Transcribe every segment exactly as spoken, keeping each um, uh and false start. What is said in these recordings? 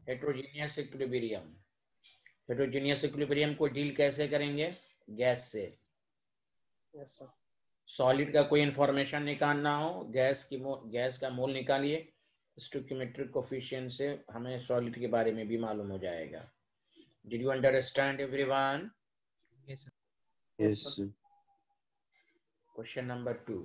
Heterogeneous equilibrium. Heterogeneous equilibrium को deal कैसे करेंगे? गैस से। Yes sir. सॉलिड का कोई इंफॉर्मेशन निकालना हो, गैस की गैस का मोल निकालिए, स्टोइकियोमेट्रिक कोफिशिएंट से हमें सॉलिड के बारे में भी मालूम हो जाएगा। Did you understand everyone? Yes sir. Yes sir. Question number two.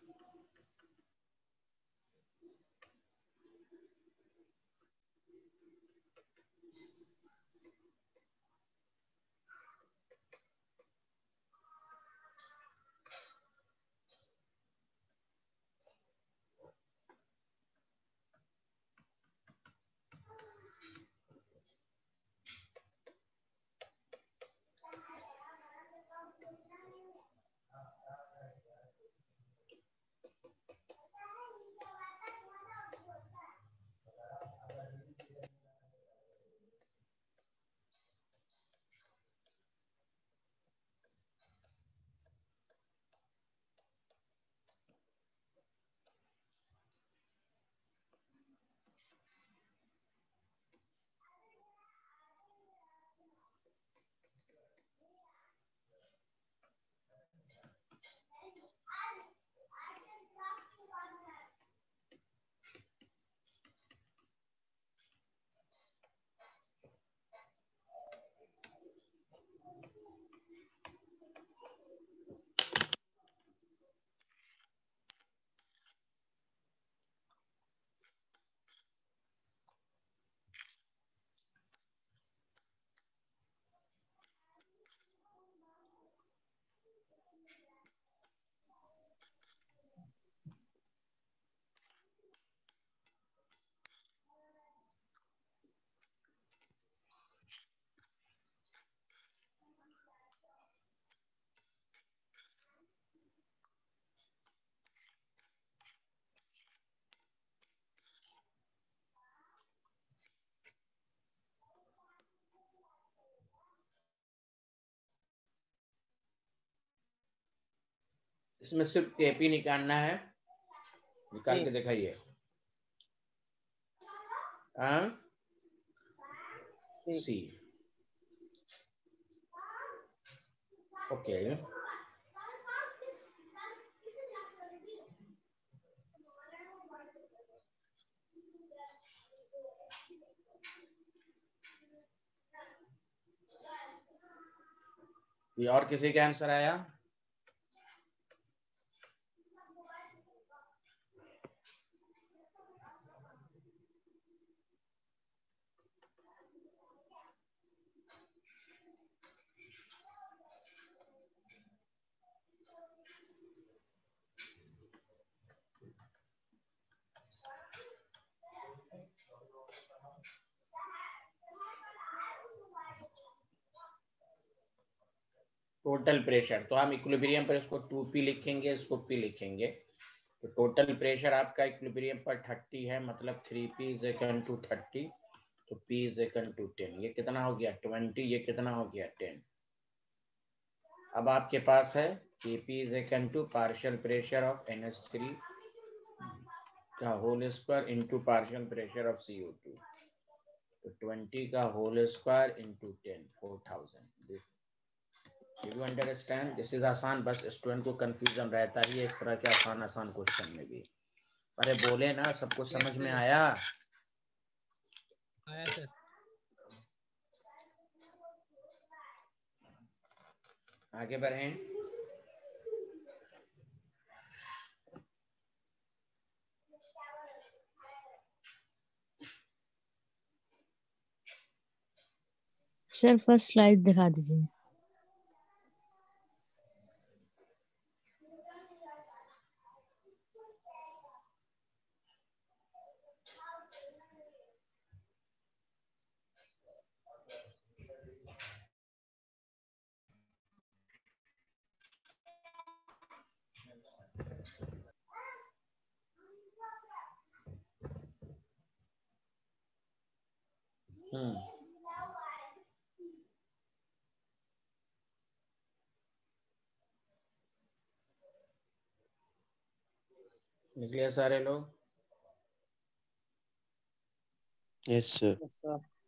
इसमें सिर्फ केपी निकालना है, निकाल के दिखाइए। सी। ओके। ये और किसी का आंसर आया? टोटल प्रेशर, तो हम इक्विलिब्रियम पर इसको टू पी लिखेंगे, इसको पी लिखेंगे। तो टोटल प्रेशर आपका इक्विलिब्रियम पर थर्टी है, मतलब three P is equal to thirty, तो P is equal to ten. ये कितना हो गया? ट्वेंटी। ये कितना हो गया? टेन। अब आपके पास है K P is equal to partial pressure of N H three का whole square into partial pressure of C O two, तो ट्वेंटी का whole square into ten, four thousand. You understand? This is आसान, बस student को confusion रहता ही है इस तरह के आसान आसान क्वेश्चन में भी। अरे बोले ना, सबको समझ में आया? आया सर। आगे बढ़ें। सर फर्स्ट स्लाइड दिखा दीजिए। हम्म निकले सारे लोग? Yes sir. Yes sir.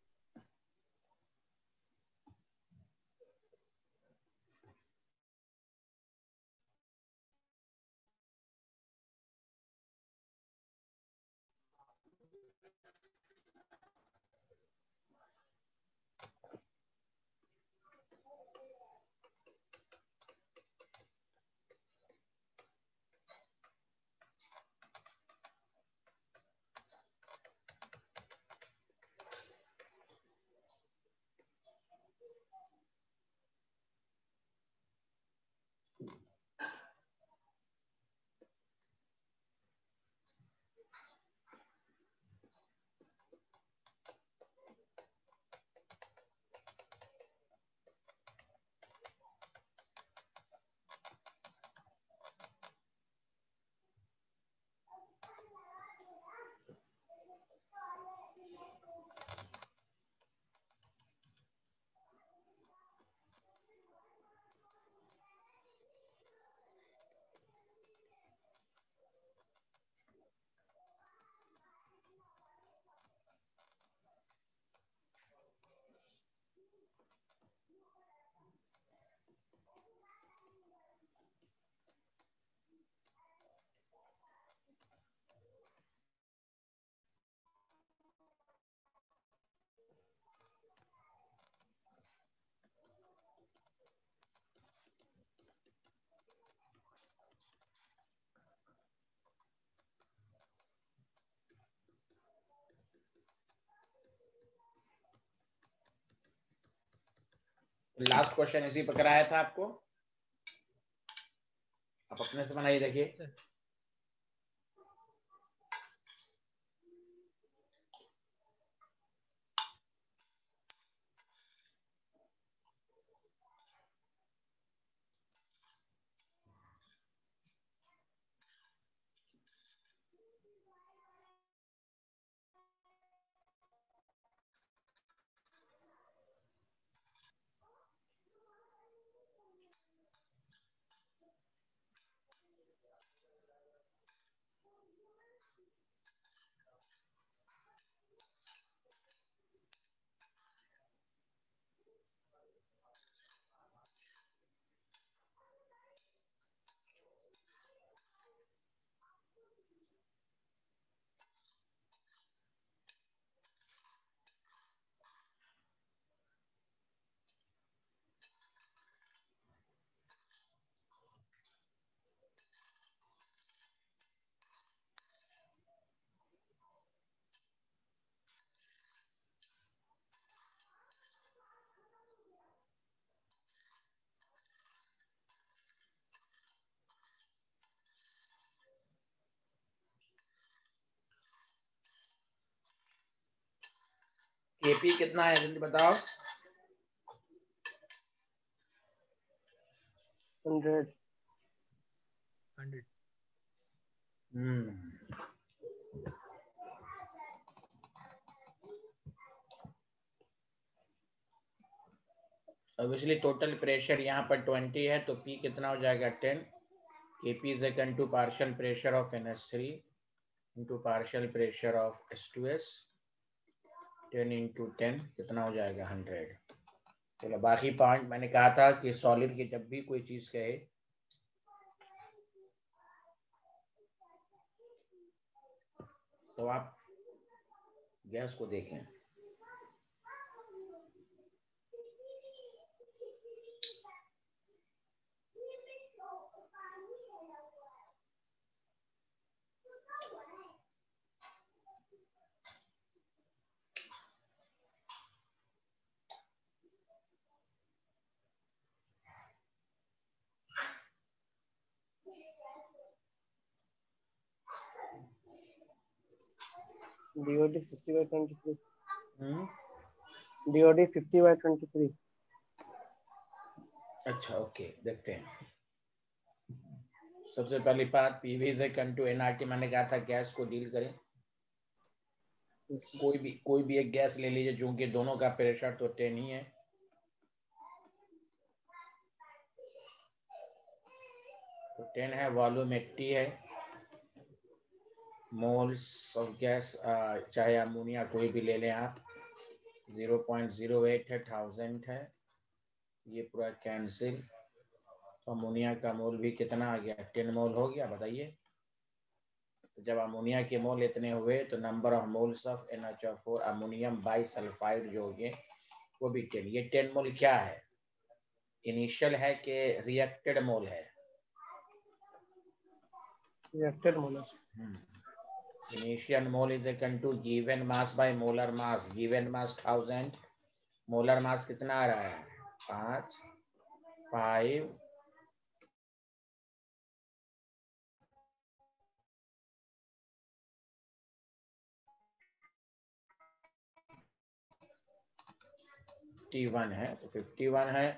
Last question इसी पर कराया था आपको, आप अपने से बनाइए देखिए। केपी कितना है जल्दी बताओ। Hundred. Hundred. Hmm obviously total pressure यहाँ पर ट्वेंटी है तो पी कितना हो जाएगा ten. KP is equal to partial pressure of N S three into partial pressure of S two S. Ten into ten कितना हो जाएगा हंड्रेड। चलो बाकी पॉइंट मैंने कहा था कि सॉलिड की जब भी कोई चीज कहे तो आप गैस को देखें। DOD fifty by twenty three. Hmm DOD fifty by twenty three. अच्छा ओके देखते हैं। सबसे पहली बात PV is equal to NRT मैंने कहा था गैस को डील करें। कोई भी कोई भी एक गैस ले लीजिए क्योंकि दोनों का प्रेशर तो टेन ही है। तो टेन है वॉल्यूम एट्टी है मोल्स ऑफ गैस चाहे अमोनिया कोई भी ले लें आप ज़ीरो पॉइंट ज़ीरो एट है थाउजेंड है ये पूरा कैंसिल। तो अमोनिया का मोल भी कितना आ गया टेन मोल हो गया बताइए। तो जब अमोनिया के मोल इतने हुए तो number of moles of N H O four ammonium by sulphide जो होंगे वो भी टेन। ये टेन मोल क्या है इनिशियल है कि रिएक्टेड मोल है। Reacted mole. Initial mole is equal to given mass by molar mass. Given mass thousand molar mass कितना आ रहा है पाँच फाइव फिफ्टी वन है तो फिफ्टी वन है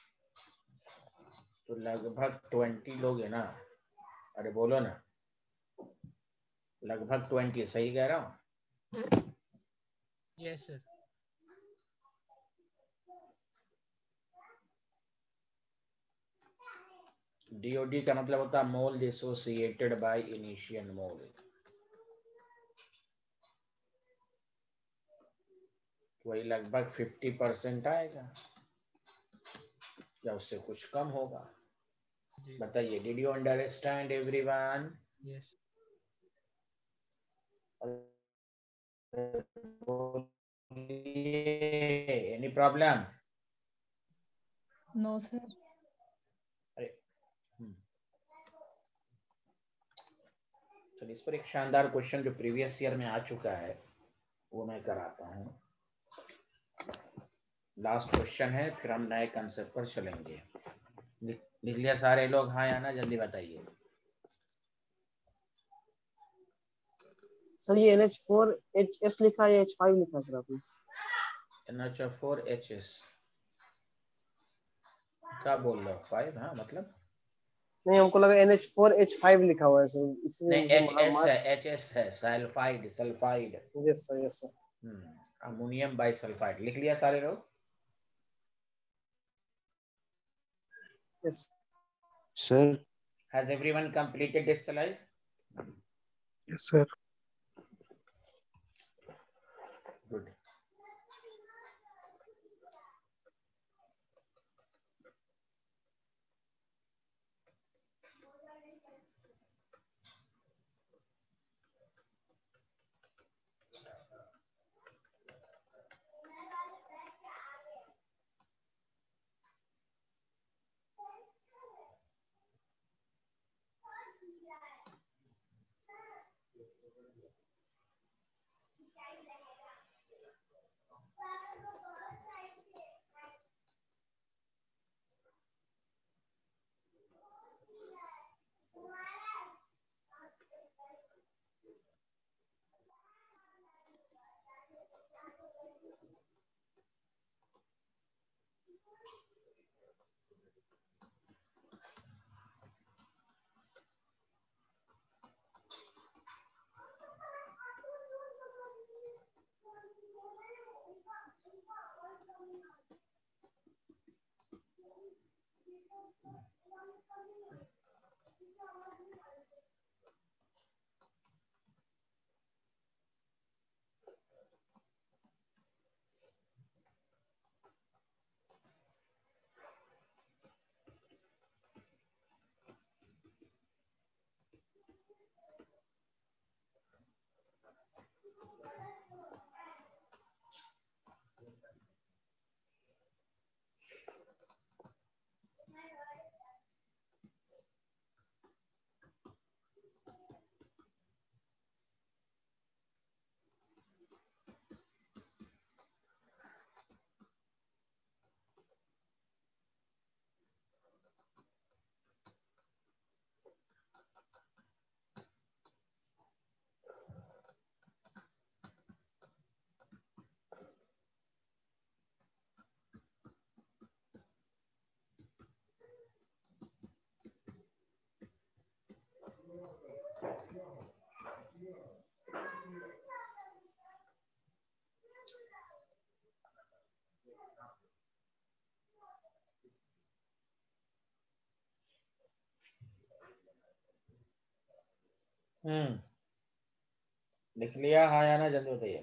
तो लगभग ट्वेंटी लोग है ना। अरे बोलो ना लगभग ट्वेंटी सही कह रहा हूँ। Yes sir. डीओडी का मतलब होता है mole dissociated by initial mole. वही लगभग फिफ्टी परसेंट आएगा या उससे कुछ कम होगा। बताइए did you understand everyone? Yes. Any problem? No sir. अरे चलिए इस पर एक शानदार क्वेश्चन जो प्रीवियस ईयर में आ चुका है वो मैं कराता हूँ। लास्ट क्वेश्चन है, फिर हम नए कंसेप्ट पर चलेंगे। लिख लिया सारे लोग? हाँ या ना, जल्दी बताइए। सर ये N H four H S लिखा है या एच फाइव लिखा है सर आपने? N H four H S क्या बोल रहे हो? फाइव? हाँ मतलब नहीं, हमको लगा N H four H five लिखा हुआ है सर, इसलिए नहीं, मुझे एच एस मार। है, एच एस है, sulphide sulphide. Yes sir, yes sir. Hmm, ammonium bisulphide. लिख लिया सारे लोग? Yes sir. Has everyone completed this slide? Yes sir. Good. हम्म, लिख लिया? हाँ या ना, जल्दी बताइए।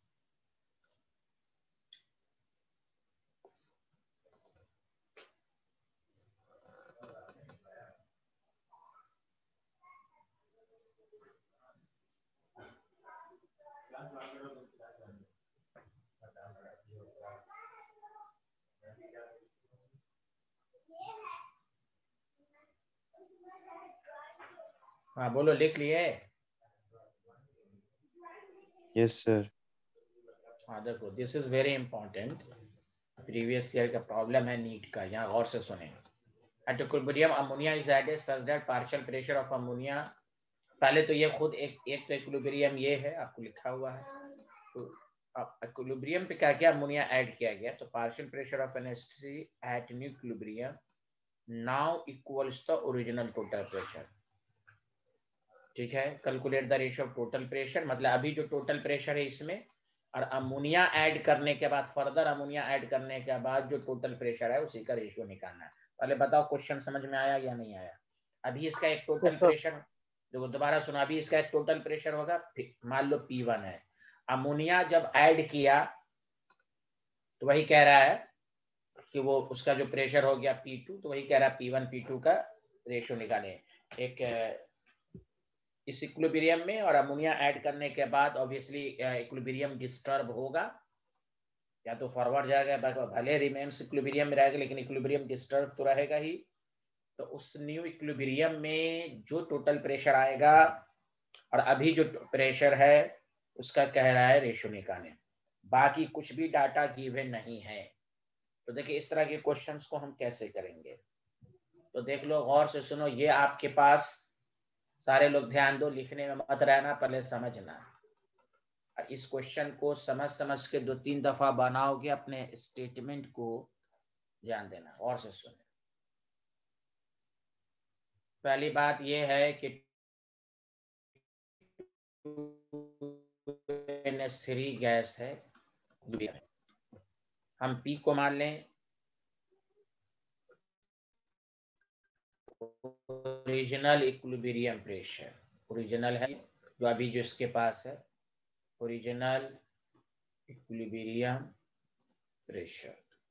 हाँ बोलो, लिख लिए? Yes sir. हाँ देखो, this is very important. Previous year का प्रॉब्लम है नीट का, यहाँ गौर से सुने। At equilibrium ammonia is at such that partial pressure of ammonia. पहले तो ये खुद एक एक तो इक्विलिब्रियम ये है, आपको लिखा हुआ है। तो अब इक्विलिब्रियम पे क्या क्या अमोनिया ऐड किया गया, तो partial pressure of N H three at new equilibrium now equals the original total pressure. ठीक है, calculate the ratio of total pressure, मतलब अभी जो टोटल प्रेशर है इसमें, और अमोनिया ऐड करने के बाद, फर्दर अमोनिया ऐड करने के बाद जो टोटल प्रेशर है उसी का रेशियो निकालना है। पहले बताओ क्वेश्चन समझ में आया या नहीं आया? अभी इसका एक टोटल यस सर। प्रेशर, देखो दोबारा सुना, अभी इसका एक टोटल प्रेशर होगा, मान लो पी वन है। अमोनिया जब ऐड किया तो वही कह रहा है कि वो उसका जो प्रेशर हो गया पी टू, तो वही कह रहा है पी वन पी टू का रेशियो निकाले। एक इस इक्विलिब्रियम में और अमोनिया ऐड करने के बाद ऑब्वियसली इक्विलिब्रियम डिस्टर्ब होगा, या तो फॉरवर्ड जाएगा, भले रिमेन्स इक्विलिब्रियम में रहेगा लेकिन इक्विलिब्रियम डिस्टर्ब तो रहेगा ही। तो उस न्यू इक्विलिब्रियम में जो टोटल प्रेशर आएगा और अभी जो प्रेशर है उसका कह रहा है रेशियो निकालें। बाकी कुछ भी डाटा गिवन नहीं है, तो देखिए इस तरह के क्वेश्चंस को हम कैसे करेंगे। तो देख लो, गौर से सुनो, ये आपके पास सारे लोग ध्यान दो, लिखने में मत रहना, पहले समझना। इस क्वेश्चन को समझ समझ के दो तीन दफा बनाओगे, अपने स्टेटमेंट को ध्यान देना और से सुनो। पहली बात यह है कि एन एच थ्री गैस है, हम पी को मान लें ओरिजिनल इक्विलिब्रियम प्रेशर, ओरिजिनल है जो अभी जो इसके पास है, ओरिजिनल इक्विलिब्रियम प्रेशर।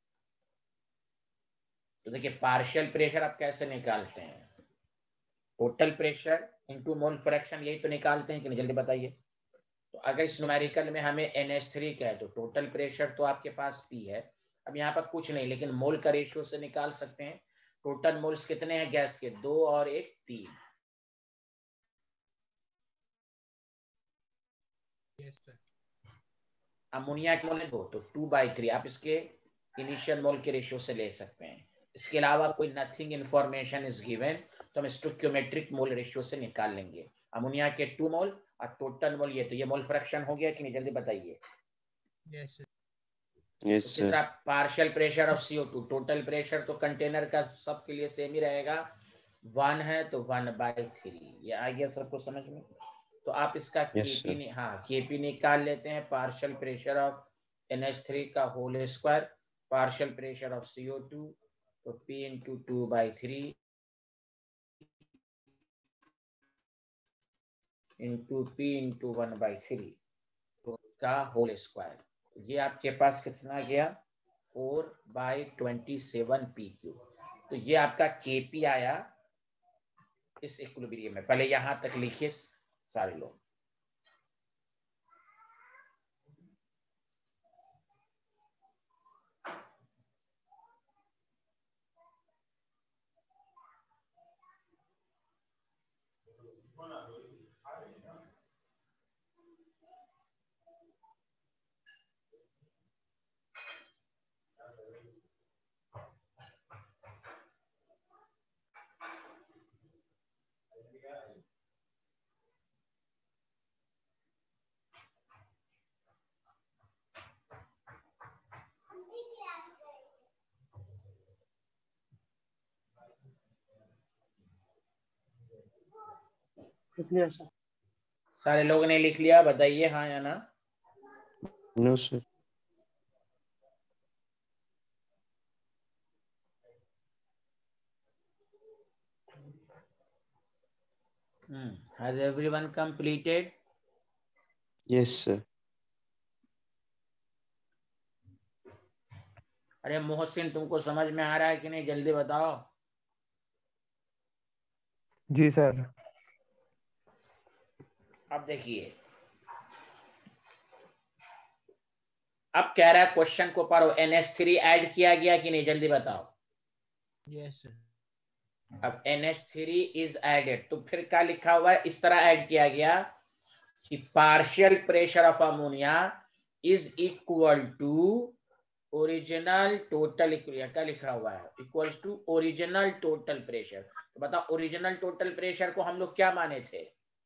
तो देखिए पार्शियल प्रेशर आप कैसे निकालते हैं, total pressure into mole fraction, यही तो निकालते हैं कि नहीं, जल्दी बताइए। तो अगर इस न्यूमेरिकल में हमें एन एच थ्री का है तो टोटल प्रेशर तो आपके पास P है। अब यहाँ पर कुछ नहीं, लेकिन मोल का रेशियो से निकाल सकते हैं। टोटल मोल्स कितने हैं गैस के, दो और एक तीन। अमोनिया के मोल दो, तो टू बाई थ्री आप इसके इनिशियल मोल के रेशियो से ले सकते हैं। इसके अलावा कोई नथिंग इंफॉर्मेशन इज गिवन तो हम स्टोइकियोमेट्रिक मोल रेशियो से निकाल लेंगे। अमोनिया के टू मोल और टोटल मोल ये, तो ये मोल फ्रैक्शन हो गया कि नहीं, जल्दी बताइए। Yes sir. Yes sir. Partial pressure of C O two, total pressure तो कंटेनर का सबके लिए सेम ही रहेगा, वन है तो वन बाई थ्री। ये आ गया सबको समझ में। तो आप इसका Yes, केपी sir. हाँ केपी निकाल लेते हैं, partial pressure of N H three का whole square, partial pressure of C O two, तो P into two by three into P into one by three का होल स्क्वायर। ये आपके पास कितना गया, four by twenty seven P cube. तो ये आपका केपी आया इस इक्विलिब्रियम में। पहले यहां तक लिखिए सारे लोग। Clear sir. सारे लोगों ने लिख लिया, बताइए हाँ या ना। No sir. Has everyone completed? Yes sir. अरे मोहसिन, तुमको समझ में आ रहा है कि नहीं, जल्दी बताओ। जी सर। अब देखिए, अब कह रहा है क्वेश्चन को पढ़ो, एन एच थ्री ऐड किया गया कि नहीं, जल्दी बताओ। Yes sir. अब N H three is added, तो फिर क्या लिखा हुआ है, इस तरह ऐड किया गया कि partial pressure of ammonia is equal to original total, क्या लिखा हुआ है, equal to original total pressure. तो बताओ ओरिजिनल टोटल प्रेशर को हम लोग क्या माने थे,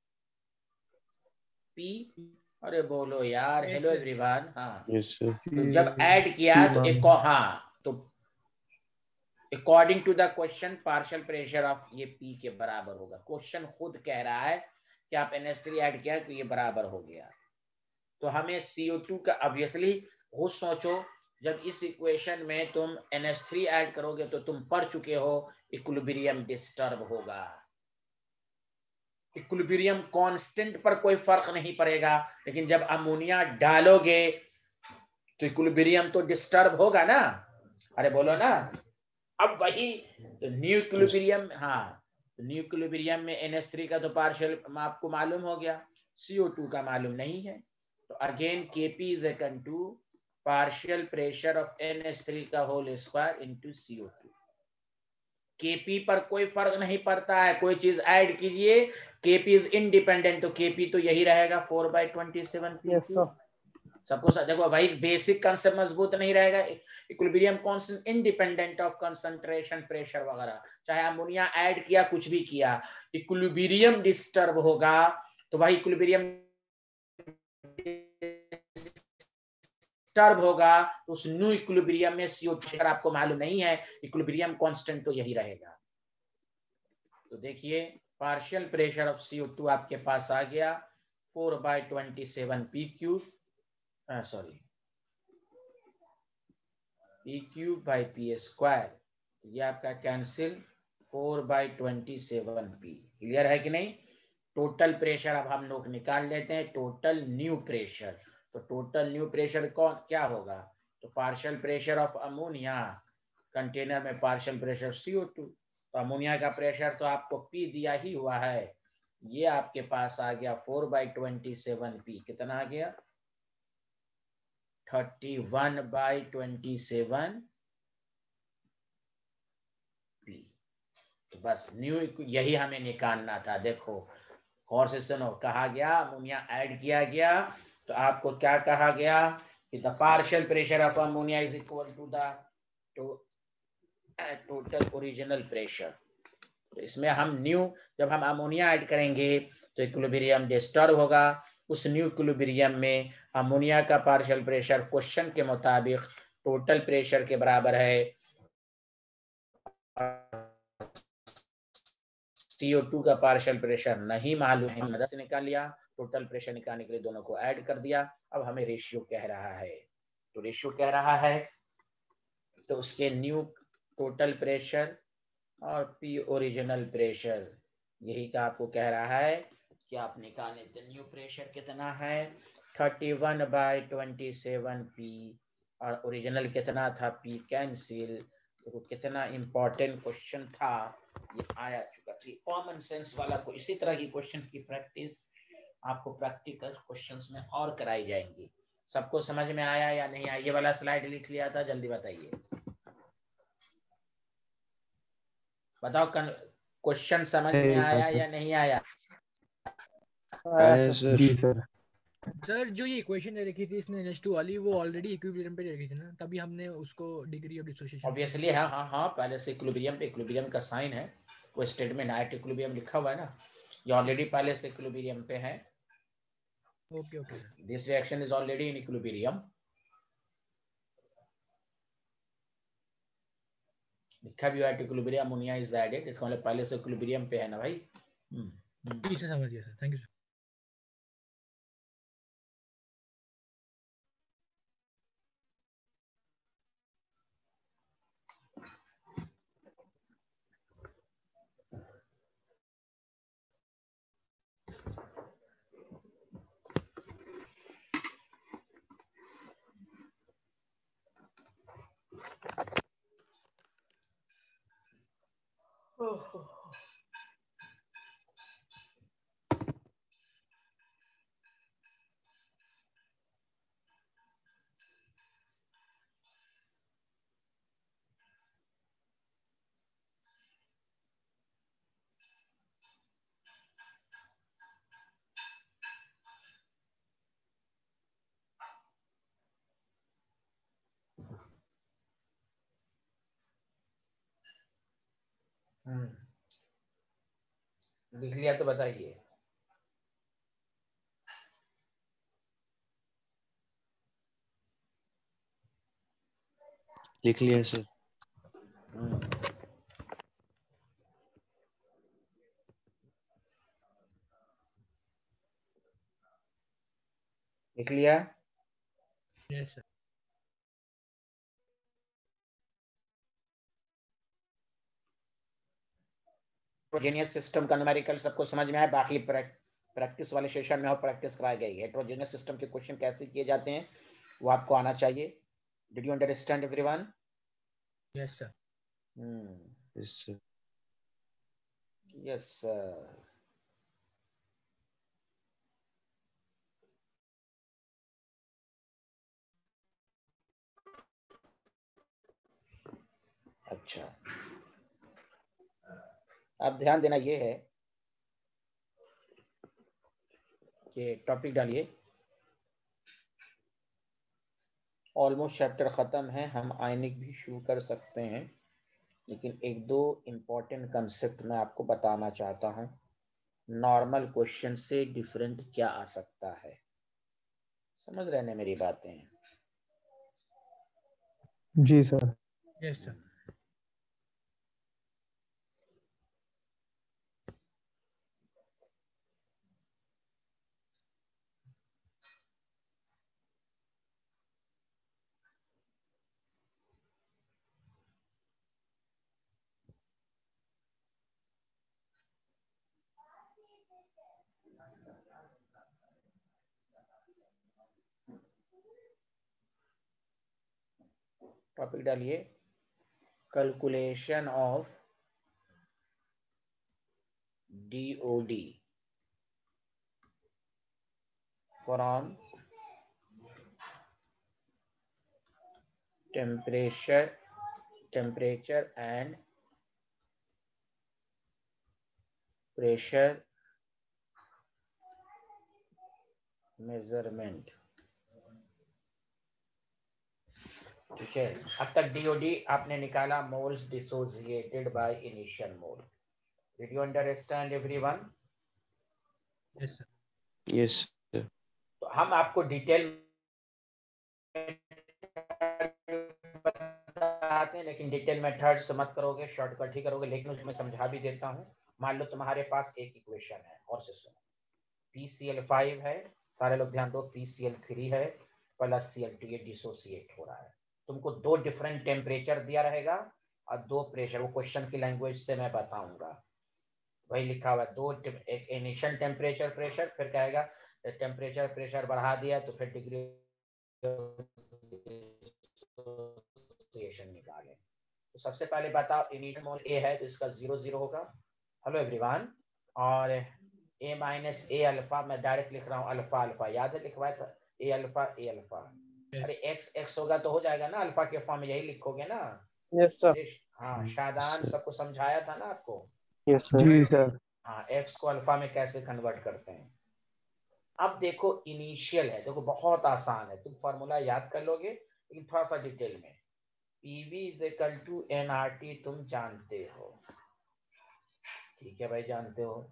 पी। अरे बोलो यार, Yes, हेलो sir. एवरीवन। हाँ, यस सर। तो जब ऐड किया तो एक हाँ, तो according to the question partial pressure of ये पी के बराबर होगा। क्वेश्चन खुद कह रहा है कि आप एन एच थ्री ऐड किया तो ये बराबर हो गया। तो हमें सी ओ टू का, ऑब्वियसली खुद सोचो, जब इस इक्वेशन में तुम एन एच थ्री ऐड करोगे तो तुम पढ़ चुके हो इक्विलिब्रियम डिस्टर्ब होगा। इक्विलिब्रियम कांस्टेंट पर कोई फर्क नहीं पड़ेगा, लेकिन जब अमोनिया डालोगे तो इक्विलिब्रियम तो डिस्टर्ब होगा ना। अरे बोलो ना। अब वही तो न्यू इक्विलिब्रियम, हाँ, न्यू इक्विलिब्रियम में एन एच थ्री का तो पार्शियल आपको मालूम हो गया, सी ओ टू का मालूम नहीं है। तो again Kp is equal to partial pressure of N H three का whole square into C O two. Kp पर कोई फर्क नहीं पड़ता है, कोई चीज ऐड कीजिए, Kp इज इंडिपेंडेंट, तो Kp तो यही रहेगा four by twenty seven. Yes sir. सबको देखो भाई, बेसिक कंसेप्ट मजबूत नहीं रहेगा, equilibrium constant independent of concentration, pressure वगैरह, चाहे अमोनिया ऐड किया कुछ भी किया, इक्विलिब्रियम डिस्टर्ब होगा तो भाई इक्विलिब्रियम डिस्टर्ब होगा तो उस न्यू इक्विलिब्रियम में सी ओ टू अगर आपको मालूम नहीं है, इक्विलिब्रियम कांस्टेंट तो यही रहेगा। तो देखिए partial pressure of C O two आपके पास आ गया four by twenty seven P cube, sorry P cube by P square, ये आपका cancel four by twenty seven P. Clear है कि नहीं? टोटल प्रेशर अब हम लोग निकाल लेते हैं, टोटल न्यू प्रेशर। तो टोटल न्यू प्रेशर कौन क्या होगा? तो partial pressure of ammonia container में partial pressure C O two, तो अमोनिया का प्रेशर तो आपको पी दिया ही हुआ है, ये आपके पास आ गया four by twenty seven P. कितना आ गया? Thirty one by twenty seven P. तो बस न्यू यही हमें निकालना था। देखो और से सुनो, कहा गया अमोनिया ऐड किया गया तो आपको क्या कहा गया कि the partial pressure of ammonia is equal to the total original pressure. तो इसमें हम न्यू जब हम अमोनिया ऐड करेंगे तो इक्विलिब्रियम डिस्टर्ब होगा, उस न्यू इक्विलिब्रियम में अमोनिया का पार्शियल प्रेशर क्वेश्चन के मुताबिक टोटल प्रेशर के बराबर है, सी ओ टू का पार्शियल प्रेशर नहीं मालूम है, मदद से निकाल लिया, टोटल प्रेशर निकालने के लिए दोनों को ऐड कर दिया। अब हमें रेशियो कह रहा है, तो रेशियो कह रहा है तो उसके न्यू टोटल प्रेशर और पी ओरिजिनल प्रेशर, यही का आपको कह रहा है कि आप निकालें। तो न्यू प्रेशर कितना है? Thirty one by twenty seven P, और ओरिजिनल कितना था? P cancel. तो कितना इंपॉर्टेंट क्वेश्चन था, ये आया चुका थी, कॉमन सेंस वाला को। इसी तरह की क्वेश्चन की प्रैक्टिस आपको प्रैक्टिकल क्वेश्चंस में और कराई जाएंगी। सबको समझ में आया या नहीं आया? ये वाला स्लाइड लिख लिया था, जल्दी बताइए, बताओ क्वेश्चन समझ में आया या नहीं आया? जी सर। सर जो ये इक्वेशन दे रखी थी इसने एन एच टू वाली, वो ऑलरेडी इक्विलिब्रियम पे दे रखी थी ना, तभी हमने उसको डिग्री ऑफ डिसोसिएशन ऑब्वियसली है। हाँ हाँ पहले से इक्विलिब्रियम पे, इक्विलिब्रियम का साइन है वो स्टेटमेंट आयट इक्विलिब्रियम लिखा हुआ है ना, ये ऑलरेडी पहले से इक्विलिब्रियम पे है। Okay okay sir, this reaction is already in equilibrium, लिखा भी है इक्विलिब्रियम, अमोनिया इज एडेड, इसका मतलब पहले से इक्विलिब्रियम पे है ना भाई। हम्म ठीक है समझ गया सर, थैंक यू सर। लिख लिया तो बताइए। लिख लिया सर। लिख लिया? Yes sir. हेटेरोजेनियस सिस्टम का न्यूमेरिकल सबको समझ में आया? बाकी प्रैक्टिस वाले सेशन में और प्रैक्टिस कराई गई है। हेटेरोजेनियस सिस्टम के क्वेश्चन कैसे किए जाते हैं वो आपको आना चाहिए। Did you understand everyone? Yes sir. Hmm yes sir. Yes sir. अच्छा, अब ध्यान देना ये है कि टॉपिक डालिए ऑलमोस्ट चैप्टर ख़त्म है, हम आयनिक भी शुरू कर सकते हैं, लेकिन एक दो इम्पोर्टेंट कंसेप्ट मैं आपको बताना चाहता हूँ। नॉर्मल क्वेश्चन से डिफरेंट क्या आ सकता है, समझ रहे हैं मेरी बातें? जी सर। Yes sir. टॉपिक डालिए, calculation of DOD from temperature temperature and pressure measurement. ठीक है, अब तक डीओडी आपने निकाला, moles dissociated by initial mole. Did you understand everyone? Yes sir. Yes, sir. तो हम आपको डिटेल बताते हैं, लेकिन डिटेल मेथड से मत करोगे, शॉर्टकट ही करोगे, लेकिन उसमें समझा भी देता हूँ। मान लो तुम्हारे पास एक इक्वेशन है, और से सुनो, पी सी एल फाइव है, सारे लोग ध्यान दो, पी सी एल थ्री है प्लस सी एल टू, ये डिसोसिएट हो रहा है। तुमको दो डिफरेंट टेम्परेचर दिया रहेगा और दो प्रेशर, वो क्वेश्चन की लैंग्वेज से मैं बताऊंगा, वही लिखा हुआ है, दो एक इनिशियल टेम्परेचर प्रेशर, फिर कहेगा टेम्परेचर प्रेशर बढ़ा दिया तो फिर डिग्री निकाले। तो सबसे पहले बताओ, इनिशियल मोल ए है तो इसका जीरो जीरो होगा। हेलो एवरीवन, और ए माइनस ए अल्फा, मैं डायरेक्ट लिख रहा हूँ अल्फा अल्फा, याद है लिखवाया था, ए अल्फा ए अल्फा। अरे एक्स एक्स होगा तो हो जाएगा ना, अल्फा के फॉर्म में यही लिखोगे ना? Yes sir. हाँ, शादान सबको समझाया था ना आपको। Yes sir. जी सर। हाँ, एक्स को अल्फा में कैसे कन्वर्ट करते हैं। अब देखो इनिशियल है, देखो बहुत आसान है, तुम फॉर्मूला याद कर लोगे, लेकिन थोड़ा सा डिटेल में। PV is equal to NRT, तुम जानते हो, ठीक है भाई, जानते हो।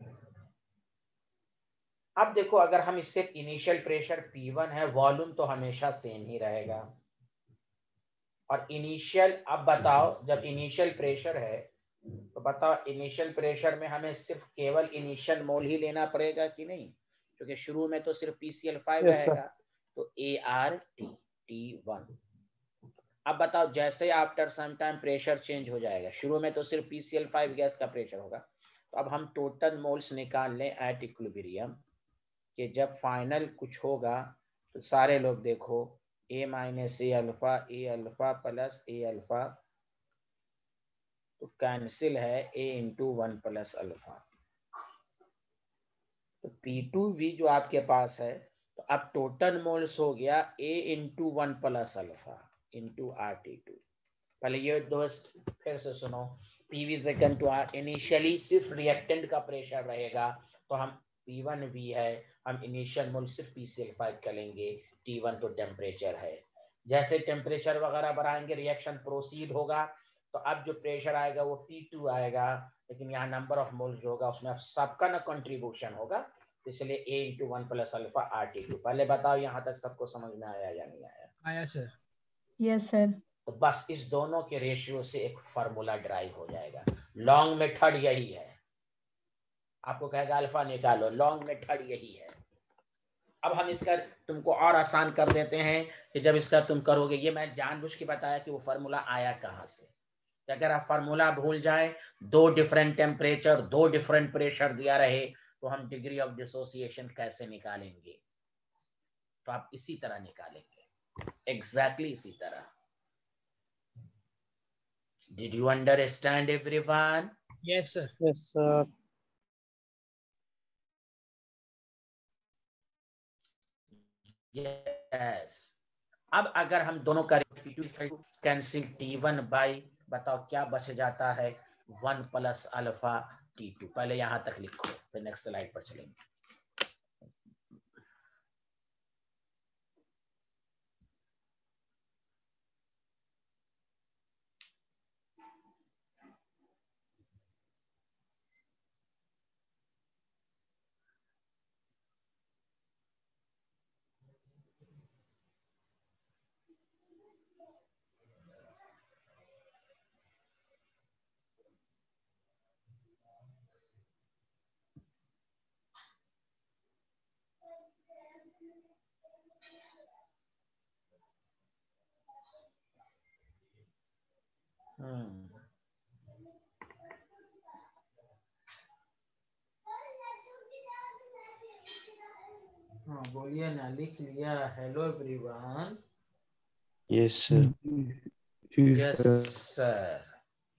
अब देखो, अगर हम इससे इनिशियल प्रेशर पी वन है, वॉल्यूम तो हमेशा सेम ही रहेगा, और इनिशियल, अब बताओ जब इनिशियल प्रेशर है तो बताओ इनिशियल प्रेशर में हमें सिर्फ केवल इनिशियल मोल ही लेना पड़ेगा कि नहीं, क्योंकि शुरू में तो सिर्फ पी सी एल फाइव रहेगा, तो A R T T one. अब बताओ जैसे after some time pressure change हो जाएगा, शुरू में तो सिर्फ P C L five gas का प्रेशर होगा, तो अब हम टोटल मोल्स निकाल लें एट इक्विलिब्रियम, कि जब फाइनल कुछ होगा तो सारे लोग देखो, A minus A alpha, A alpha plus A alpha, तो कैंसिल है A into one plus alpha, तो पी टू वी जो आपके पास है, तो अब टोटल मोल्स हो गया A into one plus alpha into R T two. पहले ये दोस्त फिर से सुनो, PV second two R, initially सिर्फ रिएक्टेंट का प्रेशर रहेगा, तो हम पी वन वी है, हम इनिशियल मोल सिर्फ पी सी एल फाइव करेंगे, टी वन तो टेम्परेचर है। जैसे टेम्परेचर वगैरह बढ़ाएंगे, रिएक्शन प्रोसीड होगा, तो अब जो प्रेशर आएगा वो पी टू आएगा, लेकिन यहाँ नंबर ऑफ मोल्स जो होगा उसमें अब सबका ना कंट्रीब्यूशन होगा, तो इसलिए A into one plus alpha R T two. पहले बताओ यहाँ तक सबको समझ में आया या नहीं आया? आया सर। Yes sir. तो बस इस दोनों के रेशियो से एक फार्मूला ड्राइव हो जाएगा। लॉन्ग मेथड यही है, आपको कहेगा अल्फा निकालो, लॉन्ग मेथड यही है। अब हम इसका तुमको और आसान कर देते हैं कि जब इसका तुम करोगे, ये मैं जानबूझ के बताया कि वो फार्मूला आया कहाँ से, कि अगर आप फार्मूला भूल जाए, दो डिफरेंट टेम्परेचर दो डिफरेंट प्रेशर दिया रहे, तो हम डिग्री ऑफ डिसोसिएशन कैसे निकालेंगे, तो आप इसी तरह निकालेंगे, एग्जैक्टली इसी तरह। Did you understand everyone? Yes sir. Yes sir. Yes. अब अगर हम दोनों का कैंसिल टी वन बाई, बताओ क्या बच जाता है, one plus alpha T two. पहले यहां तक लिखो, फिर नेक्स्ट स्लाइड पर चलेंगे। हम्म हाँ बोलिए ना, लिख लिया। Hello everyone. Yes sir. Yes sir.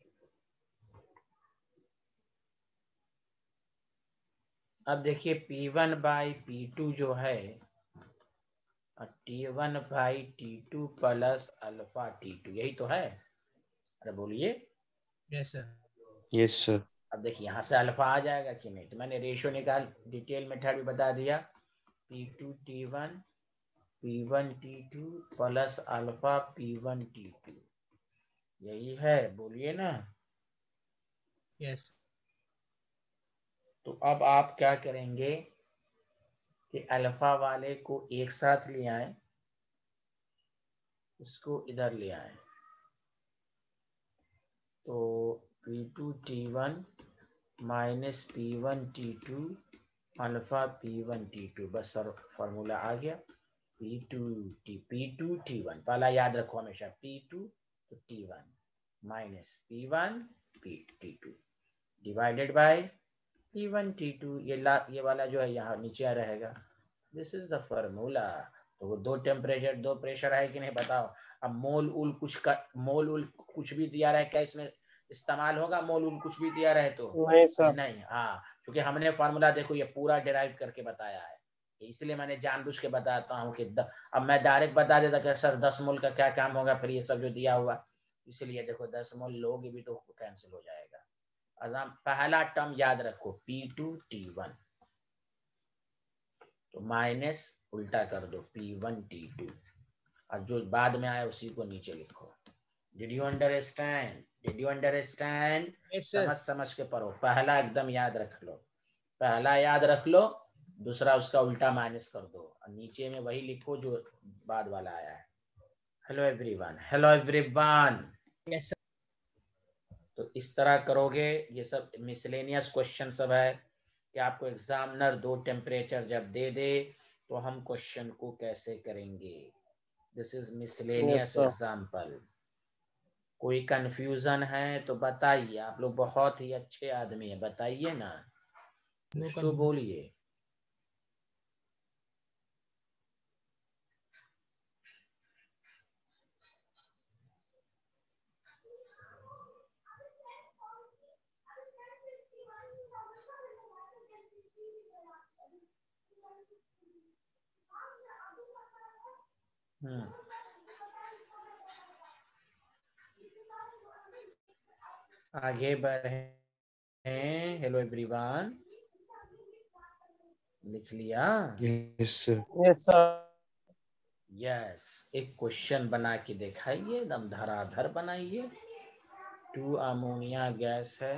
अब देखिए P one by P two जो है T one by T two plus alpha T two, यही तो है। अरे बोलिए। Yes sir. Yes sir. अब देखिए यहाँ से अल्फा आ जाएगा कि नहीं, तो मैंने रेशियो निकाल डिटेल मेथड भी बता दिया। P two T one P one T two plus alpha P one T two, यही है, बोलिए ना। यस। तो अब आप क्या करेंगे कि अल्फा वाले को एक साथ ले आए, इसको इधर ले आए, तो P two T one minus P one T two alpha P one T two, बस सर फॉर्मूला आ गया। P two T P two T one, पहला याद रखो हमेशा P टू तो T one minus P one T two divided by P one T two, ये ला ये वाला जो है यहाँ नीचे रहेगा। This is the formula. तो वो दो टेम्परेचर दो प्रेशर है कि नहीं बताओ। अब मोल उल कुछ का मोल उल कुछ भी दिया रहे क्या इसमें इस्तेमाल होगा? मोल उल कुछ भी दिया रहे तो नहीं सर। नहीं। हाँ, क्योंकि हमने फॉर्मूला देखो ये पूरा डिराइव करके बताया है, इसलिए मैंने जानबूझ के बताता हूँ कि द, अब मैं डायरेक्ट बता देता कि सर दस मोल का क्या काम होगा, फिर ये सब जो दिया हुआ, इसलिए देखो दस मोल लोगे भी तो कैंसिल हो जाएगा। अगर पहला टर्म याद रखो P टू T वन, तो माइनस उल्टा कर दो P वन T टू, और जो बाद में आया उसी को नीचे लिखो। Did you understand? Did you understand? Yes sir. समझ समझ के पढ़ो। पहला एकदम याद रख लो, पहला याद रख लो, दूसरा उसका उल्टा माइनस कर दो, और नीचे में वही लिखो जो बाद वाला आया है। Hello everyone, hello everyone. Yes sir. तो इस तरह करोगे। ये सब मिसलेनियस क्वेश्चन सब है कि आपको एग्जामिनर दो टेम्परेचर जब दे दे तो हम क्वेश्चन को कैसे करेंगे। This is miscellaneous example. कोई कंफ्यूजन है तो बताइए। आप लोग बहुत ही अच्छे आदमी है, बताइए ना, कुछ तो बोलिए। हम्म आगे बढ़े। हेलो एवरीवन, लिख लिया? Yes sir. Yes sir. Yes. एक क्वेश्चन बना के दिखाइए, एकदम धराधर बनाइए। टू अमोनिया गैस है,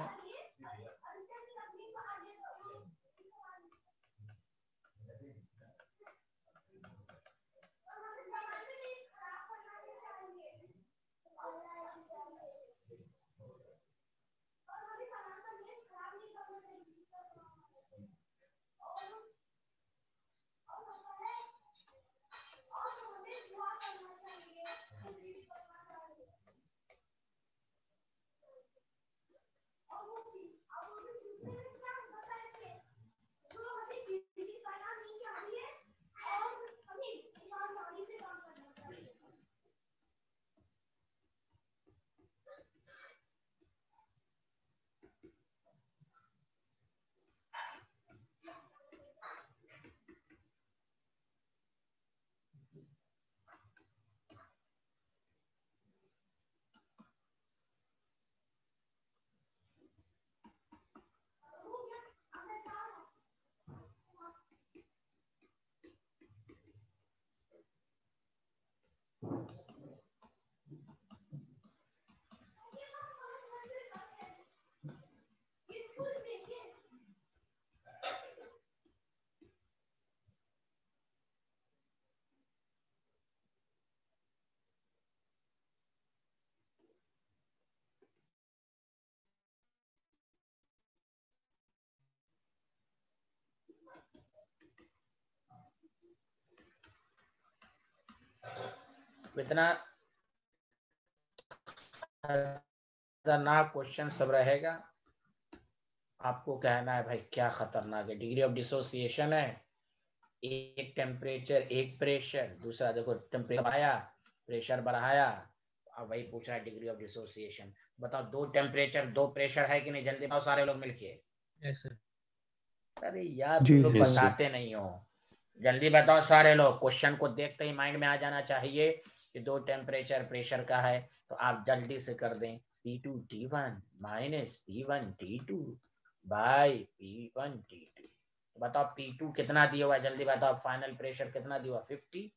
इतना खतरनाक क्वेश्चन सब रहेगा। आपको कहना है भाई क्या खतरनाक है। डिग्री ऑफ डिसोसिएशन है, एक टेम्परेचर एक प्रेशर, दूसरा देखो टेम्परेचर बढ़ाया प्रेशर बढ़ाया, अब वही पूछ रहा है डिग्री ऑफ डिसोसिएशन। बताओ दो टेम्परेचर दो प्रेशर है कि नहीं, जल्दी बताओ सारे लोग मिलके। Yes sir. अरे यार जी तुम लोग सर। Yes sir. बताते नहीं हो, जल्दी बताओ सारे लोग। क्वेश्चन को देखते ही माइंड में आ जाना चाहिए कि दो टेम्परेचर प्रेशर का है, तो आप जल्दी से कर दें P two T one minus P one T two by P one T two. बताओ पी टू कितना दिया हुआ है, जल्दी बताओ। फाइनल प्रेशर कितना दिया हुआ, फिफ्टी।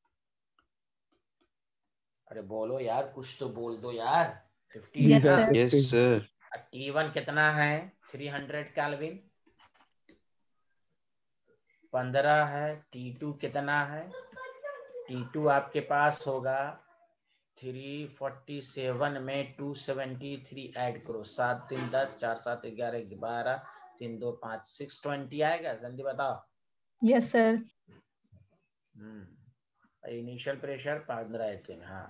अरे बोलो यार, कुछ तो बोल दो यार। फिफ्टी है जी यस ना। Sir sir. Yes fifty. Sir. T one कितना है, थ्री हंड्रेड कैल्विन। पंद्रह है। टी टू कितना है, टी टू आपके पास होगा थ्री फोर्टी सेवन में टू सेवेंटी थ्री ऐड करो, सात तीन दस, चार सात ग्यारह बारह, तीन दो पाँच, सिक्स ट्वेंटी आएगा, जल्दी बताओ। Yes sir. Hmm initial pressure पंद्रह है तीन, हाँ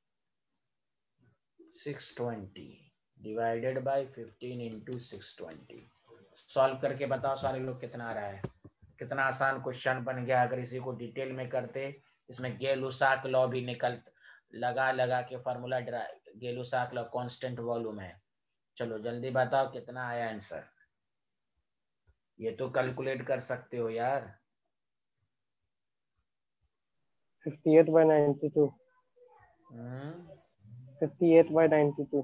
six twenty divided by fifteen into six twenty. Solve करके बताओ सारे लोग कितना आ रहा है। कितना आसान क्वेश्चन बन गया। अगर इसी को डिटेल में करते, इसमें गेलुसाक लॉ भी निकल लगा लगा के formula derive. Gay Lussac law constant volume है। चलो जल्दी बताओ कितना आया आंसर। ये तो कैलकुलेट कर सकते हो यार। Fifty eight by ninety two. Hmm fifty eight by ninety two.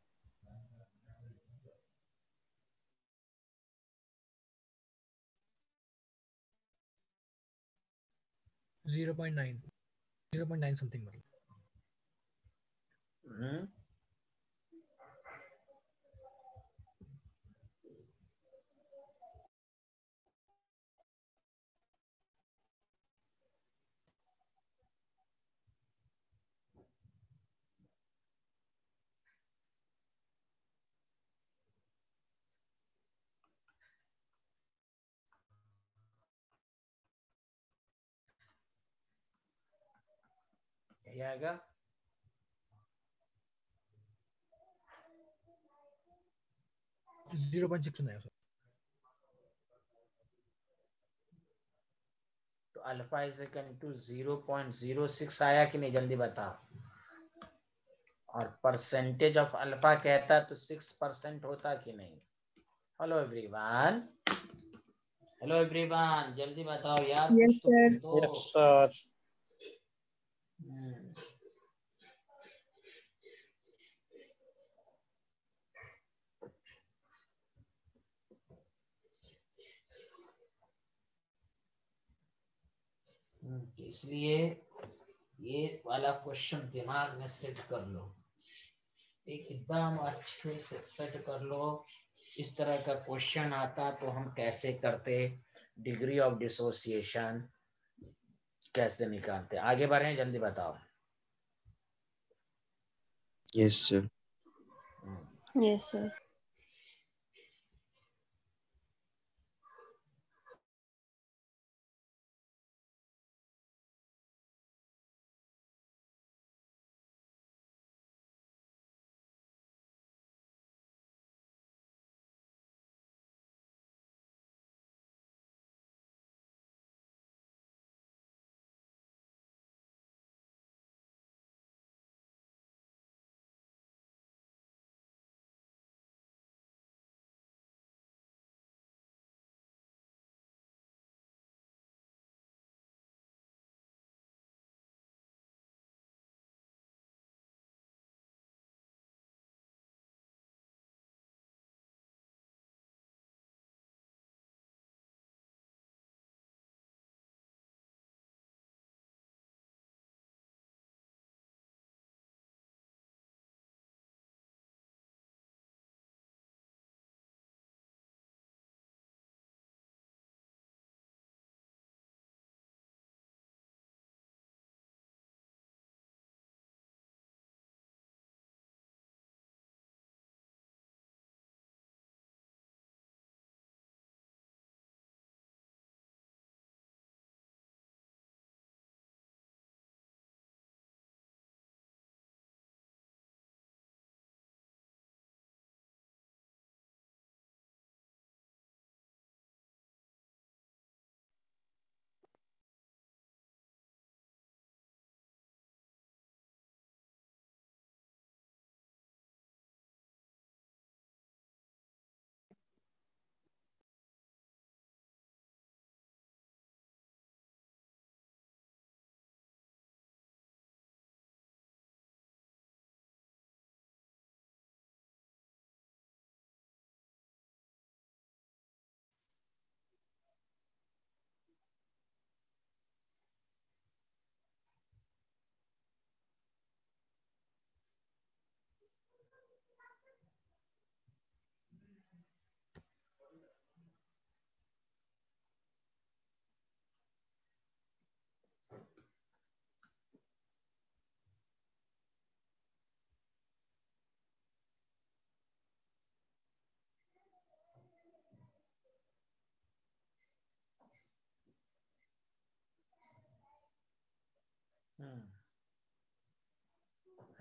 Zero point nine zero point nine something मतलब। हम्म यही आएगा। Zero point six nine sir. तो alpha is equal to zero point zero six आया कि नहीं, जल्दी बताओ। और परसेंटेज ऑफ अल्फा कहता तो सिक्स परसेंट होता कि नहीं। हेलो एवरीवन, हेलो एवरीवन, जल्दी बताओ यार, कुछ यस तो बोल सर। दो। Yes sir. हम्म, हम्म, इसलिए ये वाला क्वेश्चन दिमाग में सेट कर लो, एकदम अच्छे से सेट कर लो। इस तरह का क्वेश्चन आता तो हम कैसे करते, डिग्री ऑफ डिसोसिएशन कैसे निकालते। आगे बढ़े, जल्दी बताओ। Yes sir. Hmm, yes sir.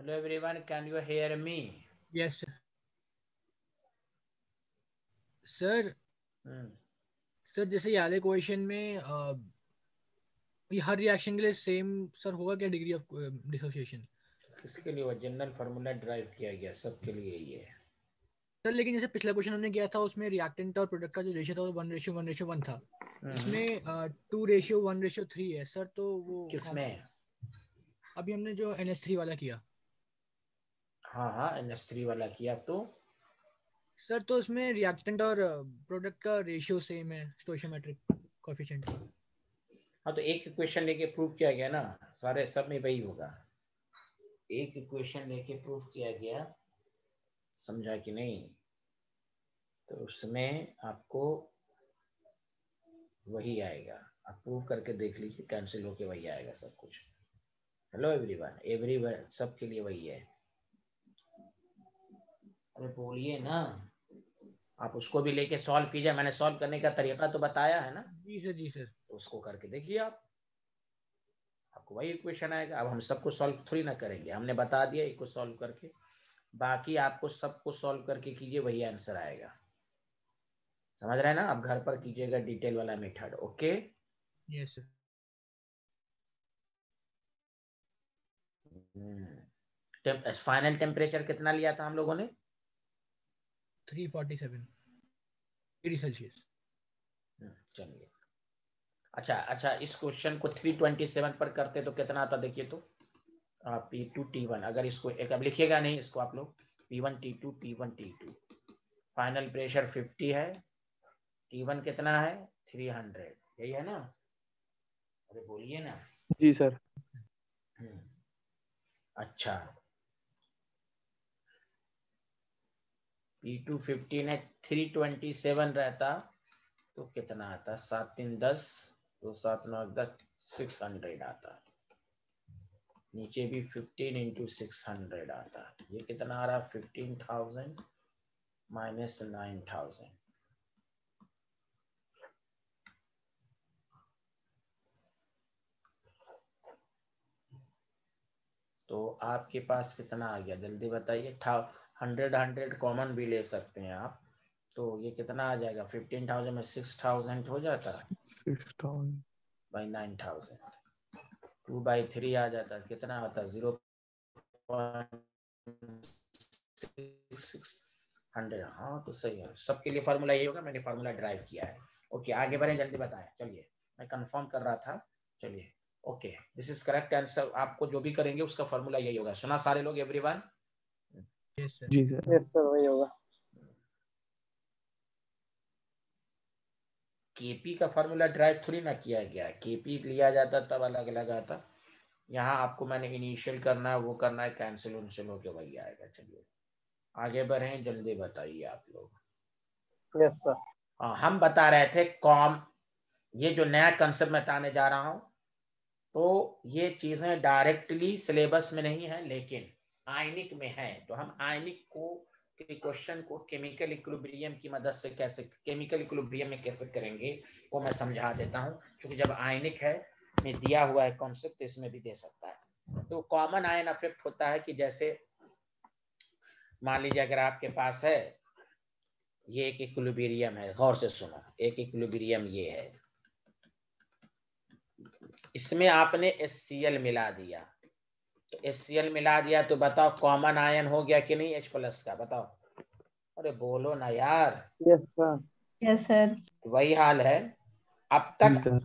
Hello everyone, can you hear me? Yes, sir. Sir hmm, sir जैसे ये वाले क्वेश्चन में अ, ये हर रिएक्शन के लिए सेम सर होगा क्या डिग्री ऑफ डिसोसिएशन? किसके लिए वो जनरल फार्मूला ड्राइव किया गया, सबके लिए ये है। सर लेकिन जैसे पिछला क्वेश्चन हमने किया था उसमें रिएक्टेंट और प्रोडक्ट का जो रेशियो था वो one ratio one ratio one था, हम्म, इसमें two ratio one ratio three है सर, तो वो किसमें? अभी हमने जो एन एच थ्री वाला किया हाँ हाँ, एन एच थ्री वाला किया तो सर, तो उसमें रिएक्टेंट और प्रोडक्ट का रेशियो सेम है स्टोइशियोमेट्रिक कोएफिशिएंट का। हाँ, तो एक इक्वेशन लेके प्रूव किया गया ना, सारे सब में वही होगा। एक इक्वेशन लेके प्रूव किया गया, समझा कि नहीं? तो उसमें आपको वही आएगा, आप प्रूव करके देख लीजिए, कैंसिल होके वही आएगा सब कुछ। हेलो एवरीवन, एवरीवन सबके लिए वही है। अरे बोलिए ना, आप उसको भी लेके सॉल्व कीजिए, मैंने सॉल्व करने का तरीका तो बताया है ना, जी सर, जी सर। तो उसको करके देखिए आप, आपको वही इक्वेशन आएगा। अब हम सबको सॉल्व थोड़ी ना करेंगे, हमने बता दिया एक को सॉल्व करके, बाकी आपको सबको सॉल्व करके कीजिए, वही आंसर आएगा। समझ रहे हैं ना? आप घर पर कीजिएगा डिटेल वाला method. Okay, yes sir. Final temperature कितना लिया था हम लोगों ने? Three forty seven degree Celsius. चलिए, अच्छा अच्छा, इस क्वेश्चन को थ्री ट्वेंटी सेवन पर करते तो कितना आता, देखिए तो पी टू टी वन, अगर इसको एक अब लिखिएगा नहीं, इसको आप लोग P one T two P one T two, final pressure fifty है, टी वन कितना है? थ्री हंड्रेड, यही है ना? अरे बोलिए ना। जी सर। अच्छा, पी टू फिफ्टीन है, थ्री ट्वेंटी सेवन रहता तो कितना आता? सात तीन दस, दो सात नौ दस, सिक्स हंड्रेड आता। नीचे भी फिफ्टीन इंटू सिक्स हंड्रेड आता। ये कितना आ रहा? Fifteen thousand minus nine thousand, तो आपके पास कितना आ गया जल्दी बताइए। हंड्रेड हंड्रेड कॉमन भी ले सकते हैं आप, तो ये कितना आ जाएगा? फिफ्टीन थाउजेंड में सिक्स थाउजेंड हो जाता by nine thousand, two by three आ जाता, कितना होता? Zero hundred. हाँ तो सही है, सबके लिए फार्मूला यही होगा, मैंने फार्मूला ड्राइव किया है। ओके, आगे बढ़े, जल्दी बताएं। चलिए, मैं कंफर्म कर रहा था। चलिए, okay, this is correct answer. आपको जो भी करेंगे उसका फार्मूला यही होगा। सुना सारे लोग, एवरीवन? Yes sir. जी सर। यस सर, वही होगा। केपी का फार्मूला ड्राइव थोड़ी ना किया गया, केपी लिया जाता तब अलग अलग आता। यहाँ आपको मैंने इनिशियल करना है, वो करना है, कैंसिल उनसिल होके वही आएगा। चलिए आगे बढ़े, जल्दी बताइए आप लोग। Yes sir. हाँ, हम बता रहे थे कॉम, ये जो नया कंसेप्ट मैं बताने जा रहा हूँ, तो ये चीजें डायरेक्टली सिलेबस में नहीं है, लेकिन आयनिक में है। तो हम आयनिक को क्वेश्चन को केमिकल इक्विलिब्रियम की मदद से कैसे, केमिकल इक्विलिब्रियम में कैसे करेंगे वो मैं समझा देता हूँ, क्योंकि जब आयनिक है में दिया हुआ है कॉन्सेप्ट, तो इसमें भी दे सकता है। तो कॉमन आयन इफेक्ट होता है कि जैसे मान लीजिए अगर आपके पास है ये एक इक्विलिब्रियम है, गौर से सुनो, एक इक्विलिब्रियम ये है, इसमें आपने HCl मिला दिया, तो HCl मिला दिया तो बताओ कॉमन आयन हो गया कि नहीं H प्लस का? बताओ, अरे बोलो ना यार। Yes sir. Yes sir. वही हाल है। अब तक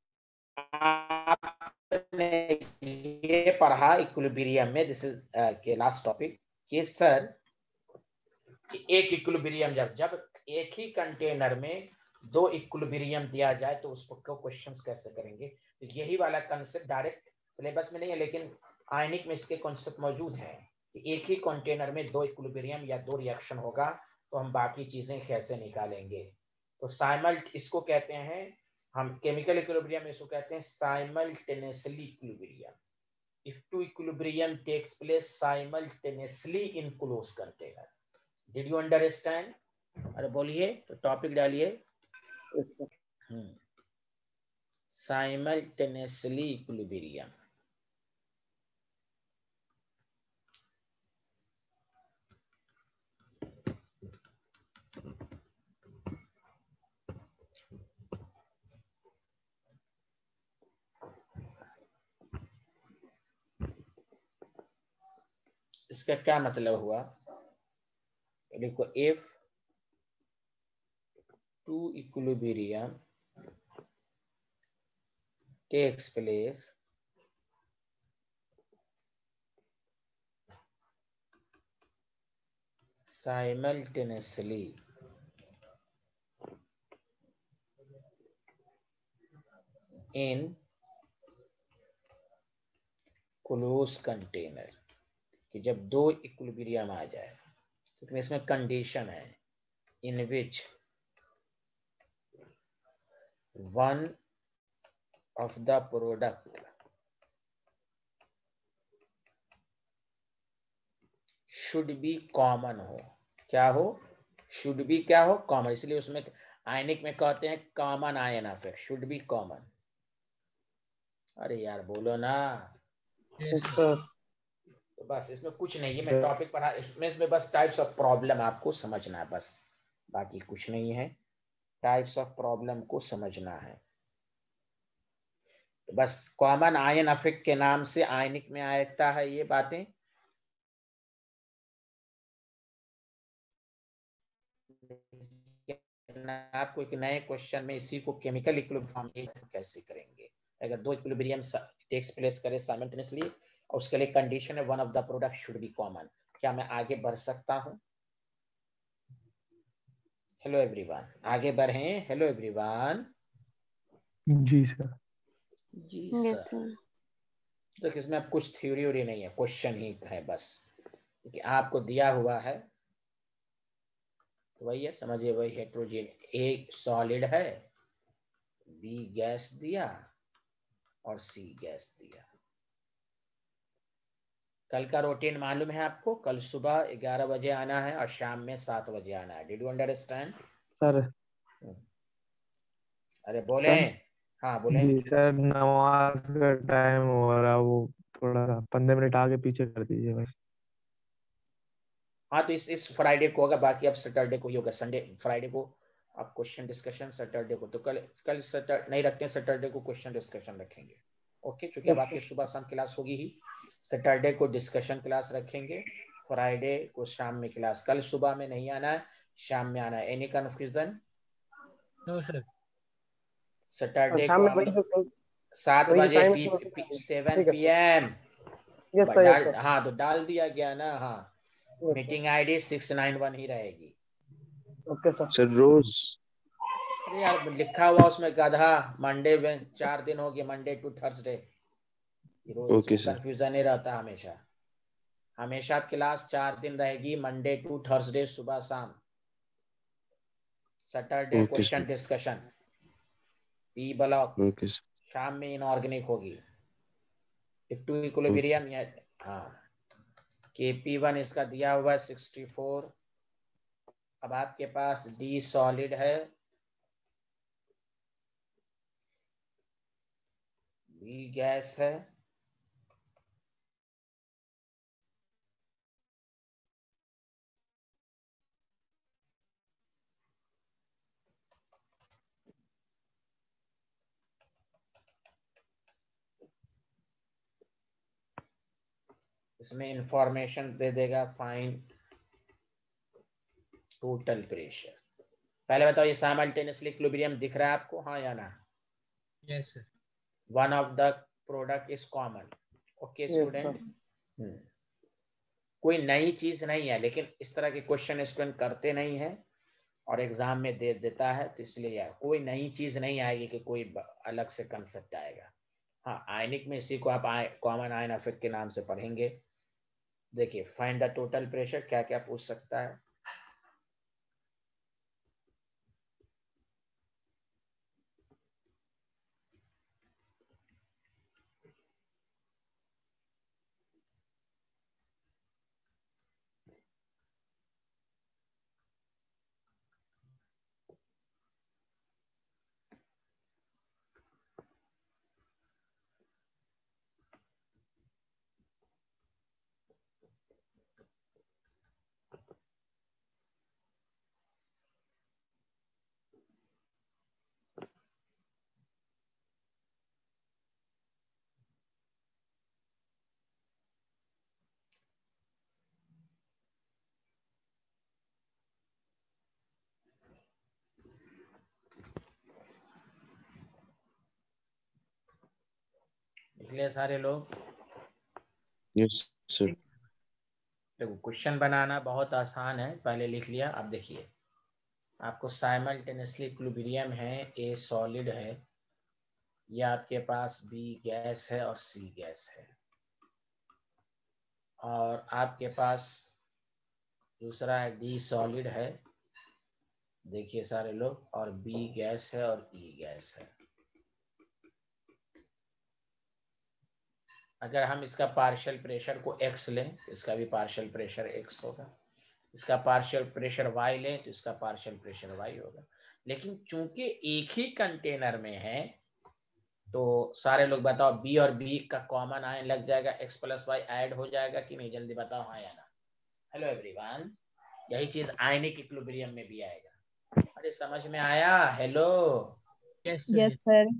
आपने ये पढ़ा इक्विलिब्रियम में, दिस इज के लास्ट टॉपिक, कि सर कि एक इक्विलिब्रियम जब जब एक ही कंटेनर में दो इक्विलिब्रियम दिया जाए तो उसको क्वेश्चंस कैसे करेंगे। तो यही वाला कंसेप्ट डायरेक्ट सिलेबस में नहीं है, लेकिन आयनिक में इसके कॉन्सेप्ट मौजूद है कि एक ही कंटेनर में दो इक्विलिब्रियम या दो रिएक्शन होगा, तो हम बाकी चीजें कैसे निकालेंगे। तो साइमल इसको कहते हैं हम, केमिकल इक्विलिब्रियम इसको कहते हैं simultaneously equilibrium. If two equilibrium takes place simultaneously in close container. Did you understand? अरे बोलिए, तो टॉपिक डालिए। Yes sir. Simultaneously equilibrium. इसका क्या मतलब हुआ, देखो if two equilibrium takes place simultaneously in close container, कि जब दो इक्विलिब्रियम आ जाए, तो इसमें कंडीशन है in which one of the product should be common हो, क्या हो, शुड बी क्या हो, कॉमन, इसलिए उसमें आयनिक में कहते हैं कॉमन आयन, फिर शुड बी कॉमन। अरे यार बोलो ना। Yes sir. सर तो बस इसमें कुछ नहीं है, मैं टॉपिक पढ़ा, इसमें इसमें बस टाइप्स ऑफ प्रॉब्लम आपको समझना है, बस बाकी कुछ नहीं है, टाइप्स ऑफ प्रॉब्लम को समझना है। तो बस कॉमन आयन अफेक्ट के नाम से आयनिक में आता है ये बातें। आपको एक नए क्वेश्चन में इसी को केमिकल इक्विलिब्रियम कैसे करेंगे, अगर दो इक्विलिब्रियम टेक्स प्लेस करे साइमल्टेनियसली और उसके लिए कंडीशन है one of the product should be common, क्या मैं आगे बढ़ सकता हूं? हेलो एवरीवन, आगे बढ़े। Hello everyone. जी सर। जी यस सर। सर। तो इसमें अब कुछ थ्योरी व्योरी नहीं है, क्वेश्चन ही है बस, क्योंकि आपको दिया हुआ है तो वही है, समझिए वही हेट्रोजेन, ए सॉलिड है, बी गैस दिया और सी गैस दिया। कल का रूटीन मालूम है आपको, कल सुबह ग्यारह बजे आना है और शाम में सात बजे आना है। डिड यू अंडरस्टैंड सर अरे बोले। सर हाँ बोले। जी सर, नमाज का टाइम हो रहा, वो थोड़ा सा पंद्रह मिनट आगे पीछे कर दीजिए बस। हाँ तो इस इस फ्राइडे को होगा, बाकी अब सैटरडे को ही होगा, संडे फ्राइडे को आप क्वेश्चन डिस्कशन, सैटरडे को तो कल कल सैटरडे नहीं रखते हैं, सैटरडे को क्वेश्चन डिस्कशन रखेंगे। ओके, क्योंकि अब आपकी सुबह शाम क्लास होगी ही, सैटरडे को डिस्कशन क्लास रखेंगे, फ्राइडे को शाम में क्लास। कल सुबह में नहीं आना है, शाम में आना है। Any confusion? No sir. Saturday शाम को में हम वही जो सात वही जो बजे टाइम पी, है पी, सेवन ठीक है P sir. M yes sir, yes डाल, सर, हाँ तो डाल दिया गया ना। हाँ yes meeting ID six nine one ही रहेगी। सर। Okay sir. सर रोज अरे यार लिखा हुआ उसमें गधा, मंडे में चार दिन हो गए, मंडे टू थर्सडे, रोज ओके इसमें सर। कंफ्यूजन ही रहता है हमेशा। हमेशा क्लास चार दिन रहेगी, मंडे टू थर्सडे सुबह शाम, Saturday okay question sir. Discussion, P block okay sir. शाम में इनऑर्गेनिक होगी, इफ टू ओके इक्विलिब्रियम या हाँ। के पी वन इसका दिया हुआ है सिक्सटी फोर। अब आपके पास डी सॉलिड है, बी गैस है, इसमें इंफॉर्मेशन दे देगा फाइंड टोटल प्रेशर। पहले बताओ ये साइमल्टेनियसली इक्विलिब्रियम दिख रहा है आपको, हाँ या ना? Yes sir. One of the product is common. Okay yes sir. Student, कोई नई चीज नहीं है, लेकिन इस तरह के क्वेश्चन स्टूडेंट करते नहीं है और एग्जाम में दे देता है, तो इसलिए यार कोई नई चीज नहीं आएगी कि कोई अलग से कंसेप्ट आएगा। हाँ आयनिक में इसी को आप कॉमन आयन इफेक्ट के नाम से पढ़ेंगे। देखिए फाइंड द टोटल प्रेशर, क्या क्या पूछ सकता है। लिख लिया सारे लोग? Yes sir. देखो क्वेश्चन बनाना बहुत आसान है, पहले लिख लिया। अब देखिए आपको साइमल्टेनियसली इक्विलिब्रियम है, ए सॉलिड है, ये आपके पास बी गैस है और सी गैस है, और आपके पास दूसरा है डी सॉलिड है, देखिए सारे लोग, और बी गैस है और ई गैस है। अगर हम इसका पार्शियल प्रेशर को x लें तो इसका भी पार्शियल प्रेशर x होगा, इसका पार्शियल प्रेशर y लें तो इसका पार्शियल प्रेशर y होगा। लेकिन चूंकि एक ही कंटेनर में है तो सारे लोग बताओ b और b का कॉमन आयन लग जाएगा, x प्लस वाई ऐड हो जाएगा कि नहीं, जल्दी बताओ हाँ या ना। हेलो एवरीवन, यही चीज आयनिक इक्विलिब्रियम में भी आएगा। अरे समझ में आया? Hello yes yes sir. Sir.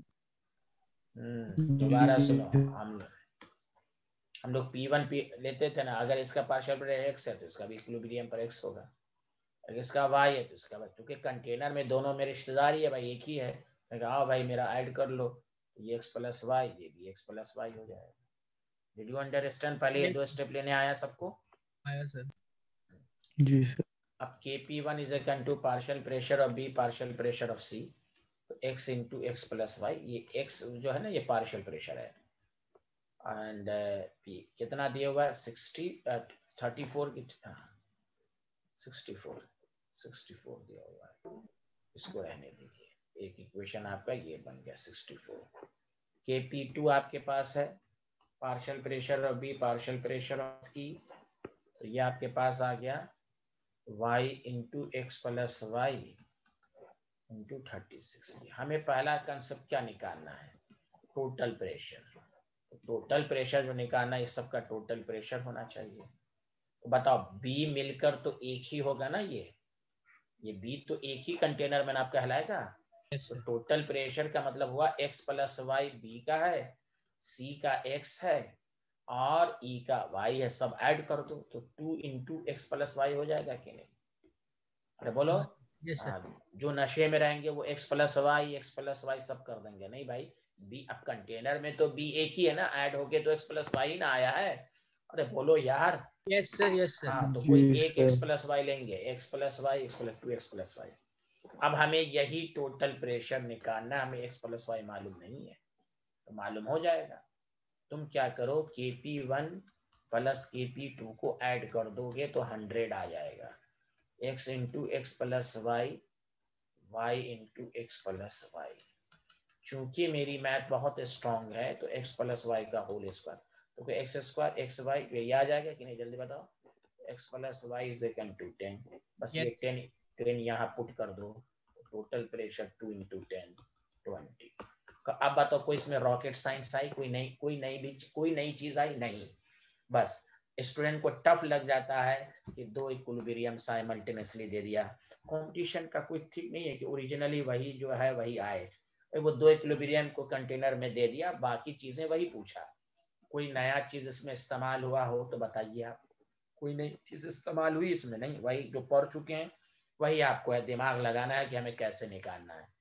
Hmm दोबारा सुनो, हम हम लोग पी वन पी लेते थे ना, अगर इसका पार्शियल प्रेशर x है तो इसका भी इक्विलिब्रियम पर x होगा, अगर इसका y है तो इसका y, क्योंकि कंटेनर में दोनों में रिश्तेदारी है भाई, एक ही है। मैं कहा भाई मेरा ऐड कर लो, ये x प्लस वाई, ये भी x प्लस वाई हो जाएगा। Did you understand? पहले ये दो स्टेप लेने आया सबको? आया सर। जी सर। अब K P one is equal to partial pressure of B partial pressure of C, तो x into x plus Y, ये x जो है ना ये पार्शियल प्रेशर है, एंड p कितना दिया हुआ है सिक्सटी थर्टी फोर की सिक्सटी फोर सिक्सटी फोर दिया हुआ है, इसको रहने दीजिए, एक इक्वेशन आपका ये बन गया sixty four. K P two आपके पास है partial pressure of B partial pressure of E, तो ये आपके पास आ गया y into x plus Y into thirty six. हमें पहला कंसेप्ट क्या निकालना है? Total pressure. टोटल प्रेशर जो निकालना है, इस सब का टोटल प्रेशर होना चाहिए। तो बताओ B मिलकर तो एक ही होगा ना, ये ये B तो एक ही कंटेनर में नाप कहलाएगा। तो टोटल प्रेशर का मतलब हुआ x प्लस वाई बी का है, C का x है और E का y है, सब ऐड कर दो तो two into x plus Y हो जाएगा कि नहीं? अरे बोलो। Yes sir. हाँ, जो नशे में रहेंगे वो x plus Y X plus Y सब कर देंगे। नहीं भाई, बी अब कंटेनर में तो बी एक ही है ना, ऐड होके तो x प्लस वाई ना आया है। अरे बोलो यार। Yes sir. Yes sir. हाँ तो जी कोई एक सर। x प्लस वाई लेंगे, x plus Y X plus two X plus Y. अब हमें यही टोटल प्रेशर निकालना है, हमें x प्लस वाई मालूम नहीं है, तो मालूम हो जाएगा। तुम क्या करो, K P one plus K P two को ऐड कर दोगे तो हंड्रेड आ जाएगा, x into x plus Y Y into x plus Y. चूंकि मेरी मैथ बहुत स्ट्रांग है तो x प्लस वाई का होल स्क्वायर, तो एक्स स्क्वायर एक्स वाई ये आ जाएगा कि नहीं, जल्दी बताओ। x plus Y is equal to ten, बस ये टेन टेन यहाँ पुट कर दो, total pressure to into ten twenty. अब बताओ कोई इसमें रॉकेट साइंस आई, कोई नई कोई नई भी कोई नई चीज आई? नहीं। बस स्टूडेंट को टफ लग जाता है कि दो इक्विलिब्रियम साइमल्टेनियसली दे दिया। कंपटीशन का कोई ठीक नहीं है कि ओरिजिनली वही जो है वही आए, वो दो इक्विलिब्रियम को कंटेनर में दे दिया, बाकी चीजें वही पूछा। कोई नया चीज इसमें इस्तेमाल हुआ हो तो बताइए आप, कोई नई चीज इस्तेमाल हुई इसमें? नहीं, वही जो पढ़ चुके हैं वही आपको है दिमाग लगाना है कि हमें कैसे निकालना है।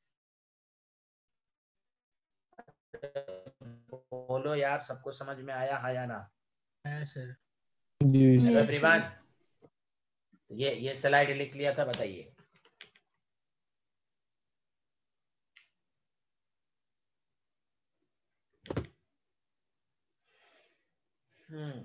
बोलो यार, सबको समझ में आया है या ना? आया सर। जी हेलो यस सर। एवरीवन, ये ये स्लाइड लिख लिया था, बताइए। हम्म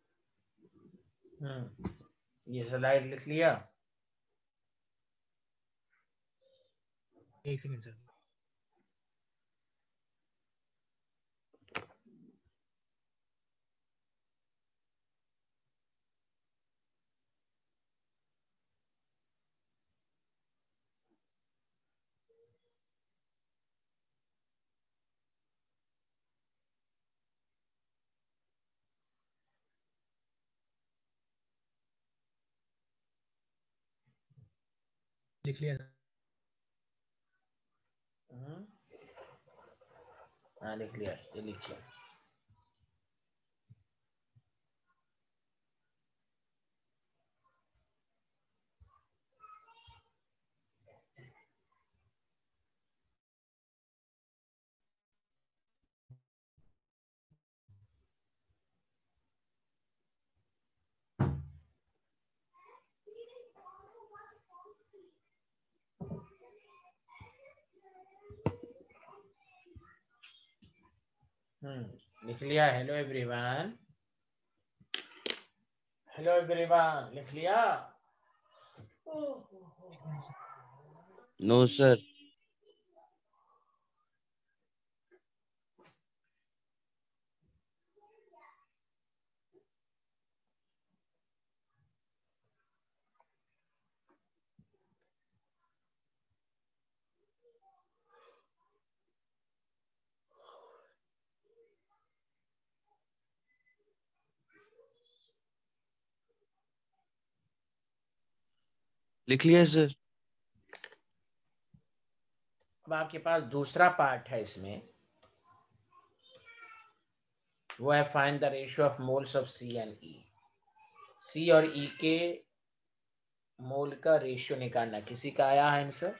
हम्म ये स्लाइड लिख लिया? एक सेकंड सर। लिख लिया सर। हम्म, हाँ लिख लिया, ये लिखिए। हम्म लिख लिया। हेलो एवरीवन, हेलो एवरीवन, लिख लिया। No, sir. लिख लिया सर। अब आपके पास दूसरा पार्ट है इसमें, वो है find the ratio of moles of C and E. C और ई के मोल का रेशियो निकालना। किसी का आया है आंसर?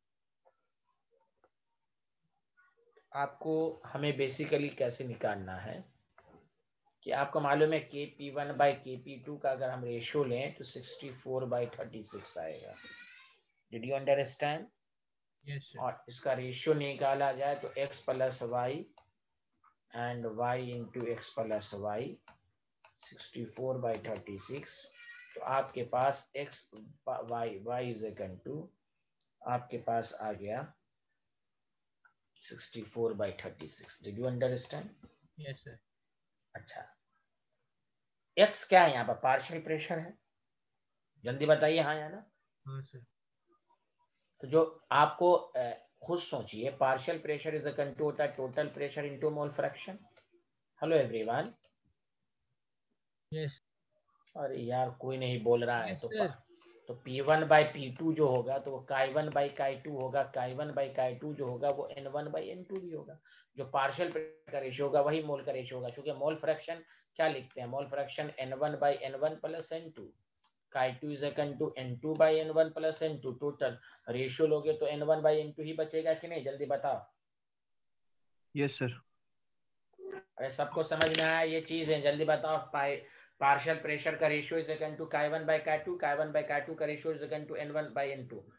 आपको हमें बेसिकली कैसे निकालना है कि आपको मालूम है के पी वन बाई के पी टू का अगर हम रेशियो लें तो sixty four by thirty six आएगा। Did you understand? Yes sir. और इसका रेशियो निकाला जाए तो x plus y and y into x plus y, sixty four by thirty six. तो आपके पास x y y is equal to आपके पास आ गया sixty four by thirty six. Did you understand? Yes sir. अच्छा, x क्या है यहाँ पर? पार्शियल प्रेशर है। जल्दी बताइए, हाँ या ना? हाँ सर। तो जो आपको अ, खुद सोचिए, partial pressure is equal to होता है total pressure into mole fraction. Hello everyone. Yes. अरे यार कोई नहीं बोल रहा है। यस तो सर। तो P one by P two जो होगा तो वो काई वन बाई काई टू होगा। काई वन बाई काई टू जो होगा वो N one by N two भी होगा। जो पार्शियल प्रेशर का रेशियो होगा वही मोल का रेशियो होगा। क्योंकि मोल फ्रैक्शन क्या लिखते हैं? Mole fraction N one by N one plus N two. Chi two is equal to N two by N one plus N two. Total ratio लोगे तो N one by N two ही बचेगा कि नहीं? जल्दी बताओ। Yes sir. अरे सबको समझ में आया ये चीज है? जल्दी बताओ। पाई पार्शियल प्रेशर का ratio is equal to chi one by chi two. Chi one by chi two का ratio is equal to N one by N two.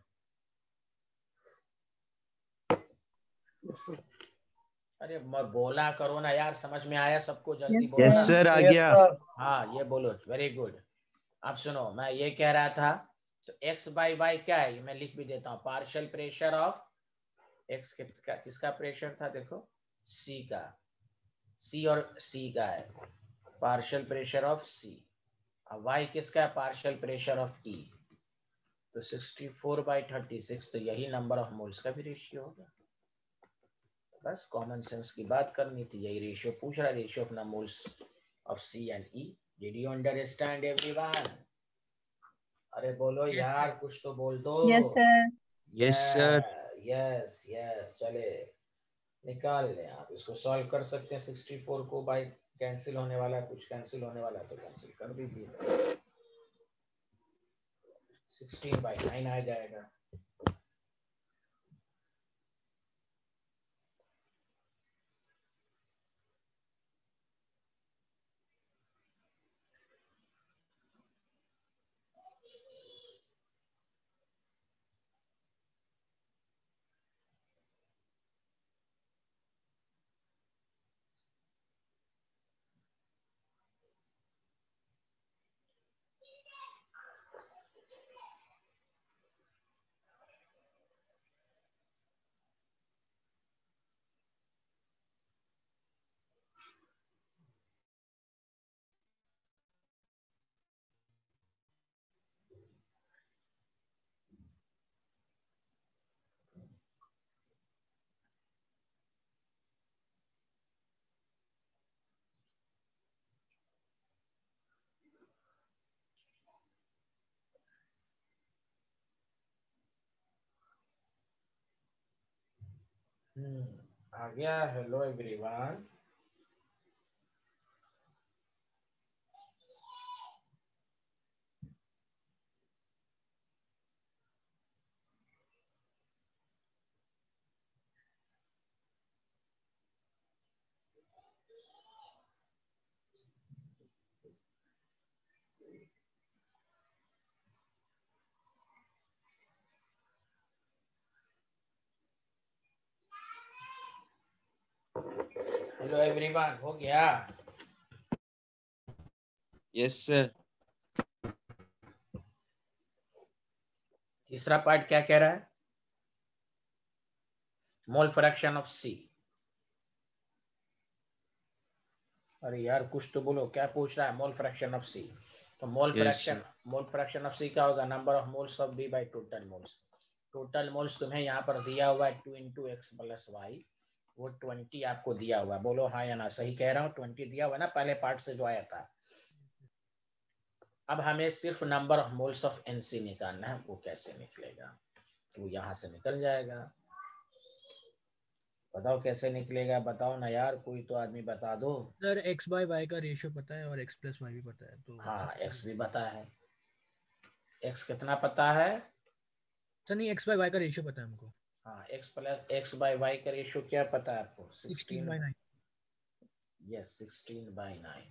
अरे मैं बोला करो ना यार, समझ में आया सबको? जल्दी यस बोलो यस ना। सर। सर, आ यस गया। सर। हाँ ये बोलो, वेरी गुड। अब सुनो, मैं ये कह रहा था तो x बाई वाई क्या है? मैं लिख भी देता हूँ। पार्शियल प्रेशर ऑफ x किसका किसका प्रेशर था? देखो c का। c और c का है पार्शियल प्रेशर ऑफ c। अब y किसका है? Partial pressure of e। तो sixty four by thirty six, तो यही नंबर ऑफ मोल्स का भी रेशियो होगा। बस कॉमन सेंस की बात करनी थी, यही रेशियो पूछ रहा है, ratio of the moles of C and E. Did you understand everyone? अरे बोलो यस यार, सर। कुछ तो बोल दो। Yes sir. Yes sir. Yes yes, चले निकाल लें। आप इसको सॉल्व कर सकते हैं। सिक्सटी फोर को बाई कैंसिल होने वाला है, कुछ कैंसिल होने वाला है तो कैंसिल कर दीजिए। सिक्सटीन बाई नाइन आ जाएगा। हम्म, आ गया। Hello everyone. हेलो एवरीवन, हो गया? Yes sir. तीसरा पार्ट क्या कह रहा है? Mole fraction of C. अरे यार कुछ तो बोलो, क्या पूछ रहा है? Mole fraction of C. तो mole yes fraction sir. Mole fraction of C क्या होगा? Number of moles of B by total moles. Total moles तुम्हें यहाँ पर दिया हुआ है two into x plus y, वो ट्वेंटी आपको दिया हुआ है। बोलो हाँ या ना, सही कह रहा हूँ? ट्वेंटी दिया हुआ है ना पहले पार्ट से जो आया था। अब हमें सिर्फ number of moles of NC निकालना है। वो कैसे निकलेगा? वो यहाँ से निकल जाएगा। बताओ कैसे निकलेगा? बताओ ना यार, कोई तो आदमी बता दो। सर एक्स बाय वाई का रेशियो पता है और एक्स प्लस वाई भी पता है, तो हाँ, simple एक्स है। भी पता है। एक्स कितना पता है? सर नहीं, एक्स बाय वाई का रेशियो पता है हमको। हाँ, x plus x by y का रेशियो क्या पता है आपको? Sixteen sixteen. By nine. Yes, sixteen by nine.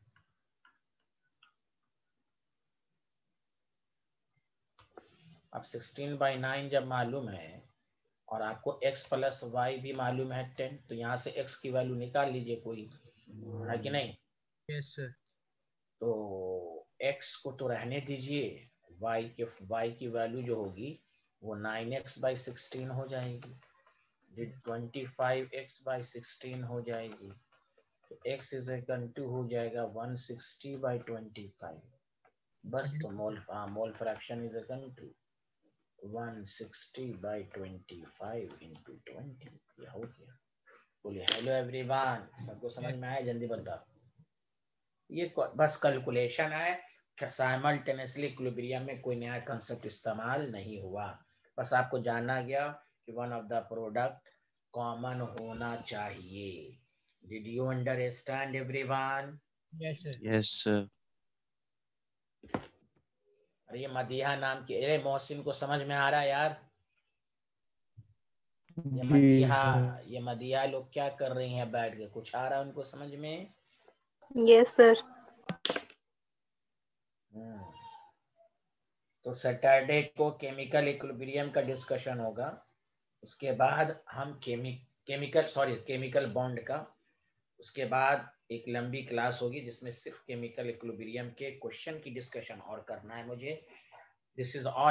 अब सिक्सटीन बाई नाइन जब मालूम है और आपको x प्लस वाई भी मालूम है टेन, तो यहाँ से x की वैल्यू निकाल लीजिए कोई, है कि नहीं? Yes sir. तो x को तो रहने दीजिए, y के y की वैल्यू जो होगी वो नाइन एक्स बाई सिक्सटीन हो जाएगी, twenty five x by sixteen हो जाएगी। तो x इज इक्वल टू हो जाएगा one sixty by twenty five. बस, तो मोल हाँ mole fraction is equal to one sixty by twenty five into twenty. ये हो गया। बोलिए हेलो एवरीवन, सबको समझ में आया? जल्दी बताओ। ये बस कैलकुलेशन है, साइमल्टेनियसली इक्विलिब्रियम में कोई नया कंसेप्ट इस्तेमाल नहीं हुआ। बस आपको जानना गया कि one of the product common होना चाहिए। Did you understand everyone? Yes sir. Yes sir. अरे ये मदीहा नाम की, अरे मोहसिन को समझ में आ रहा है यार? ये जी मदीहा सर। ये मदीहा लोग क्या कर रही हैं बैठ के? कुछ आ रहा है उनको समझ में? Yes sir. तो सैटरडे को केमिकल इक्विलिब्रियम का डिस्कशन होगा। उसके बाद हम केमि केमिकल सॉरी केमिकल बॉन्ड का, उसके बाद एक लंबी क्लास होगी जिसमें सिर्फ केमिकल इक्विलिब्रियम के क्वेश्चन की डिस्कशन और करना है मुझे। This is all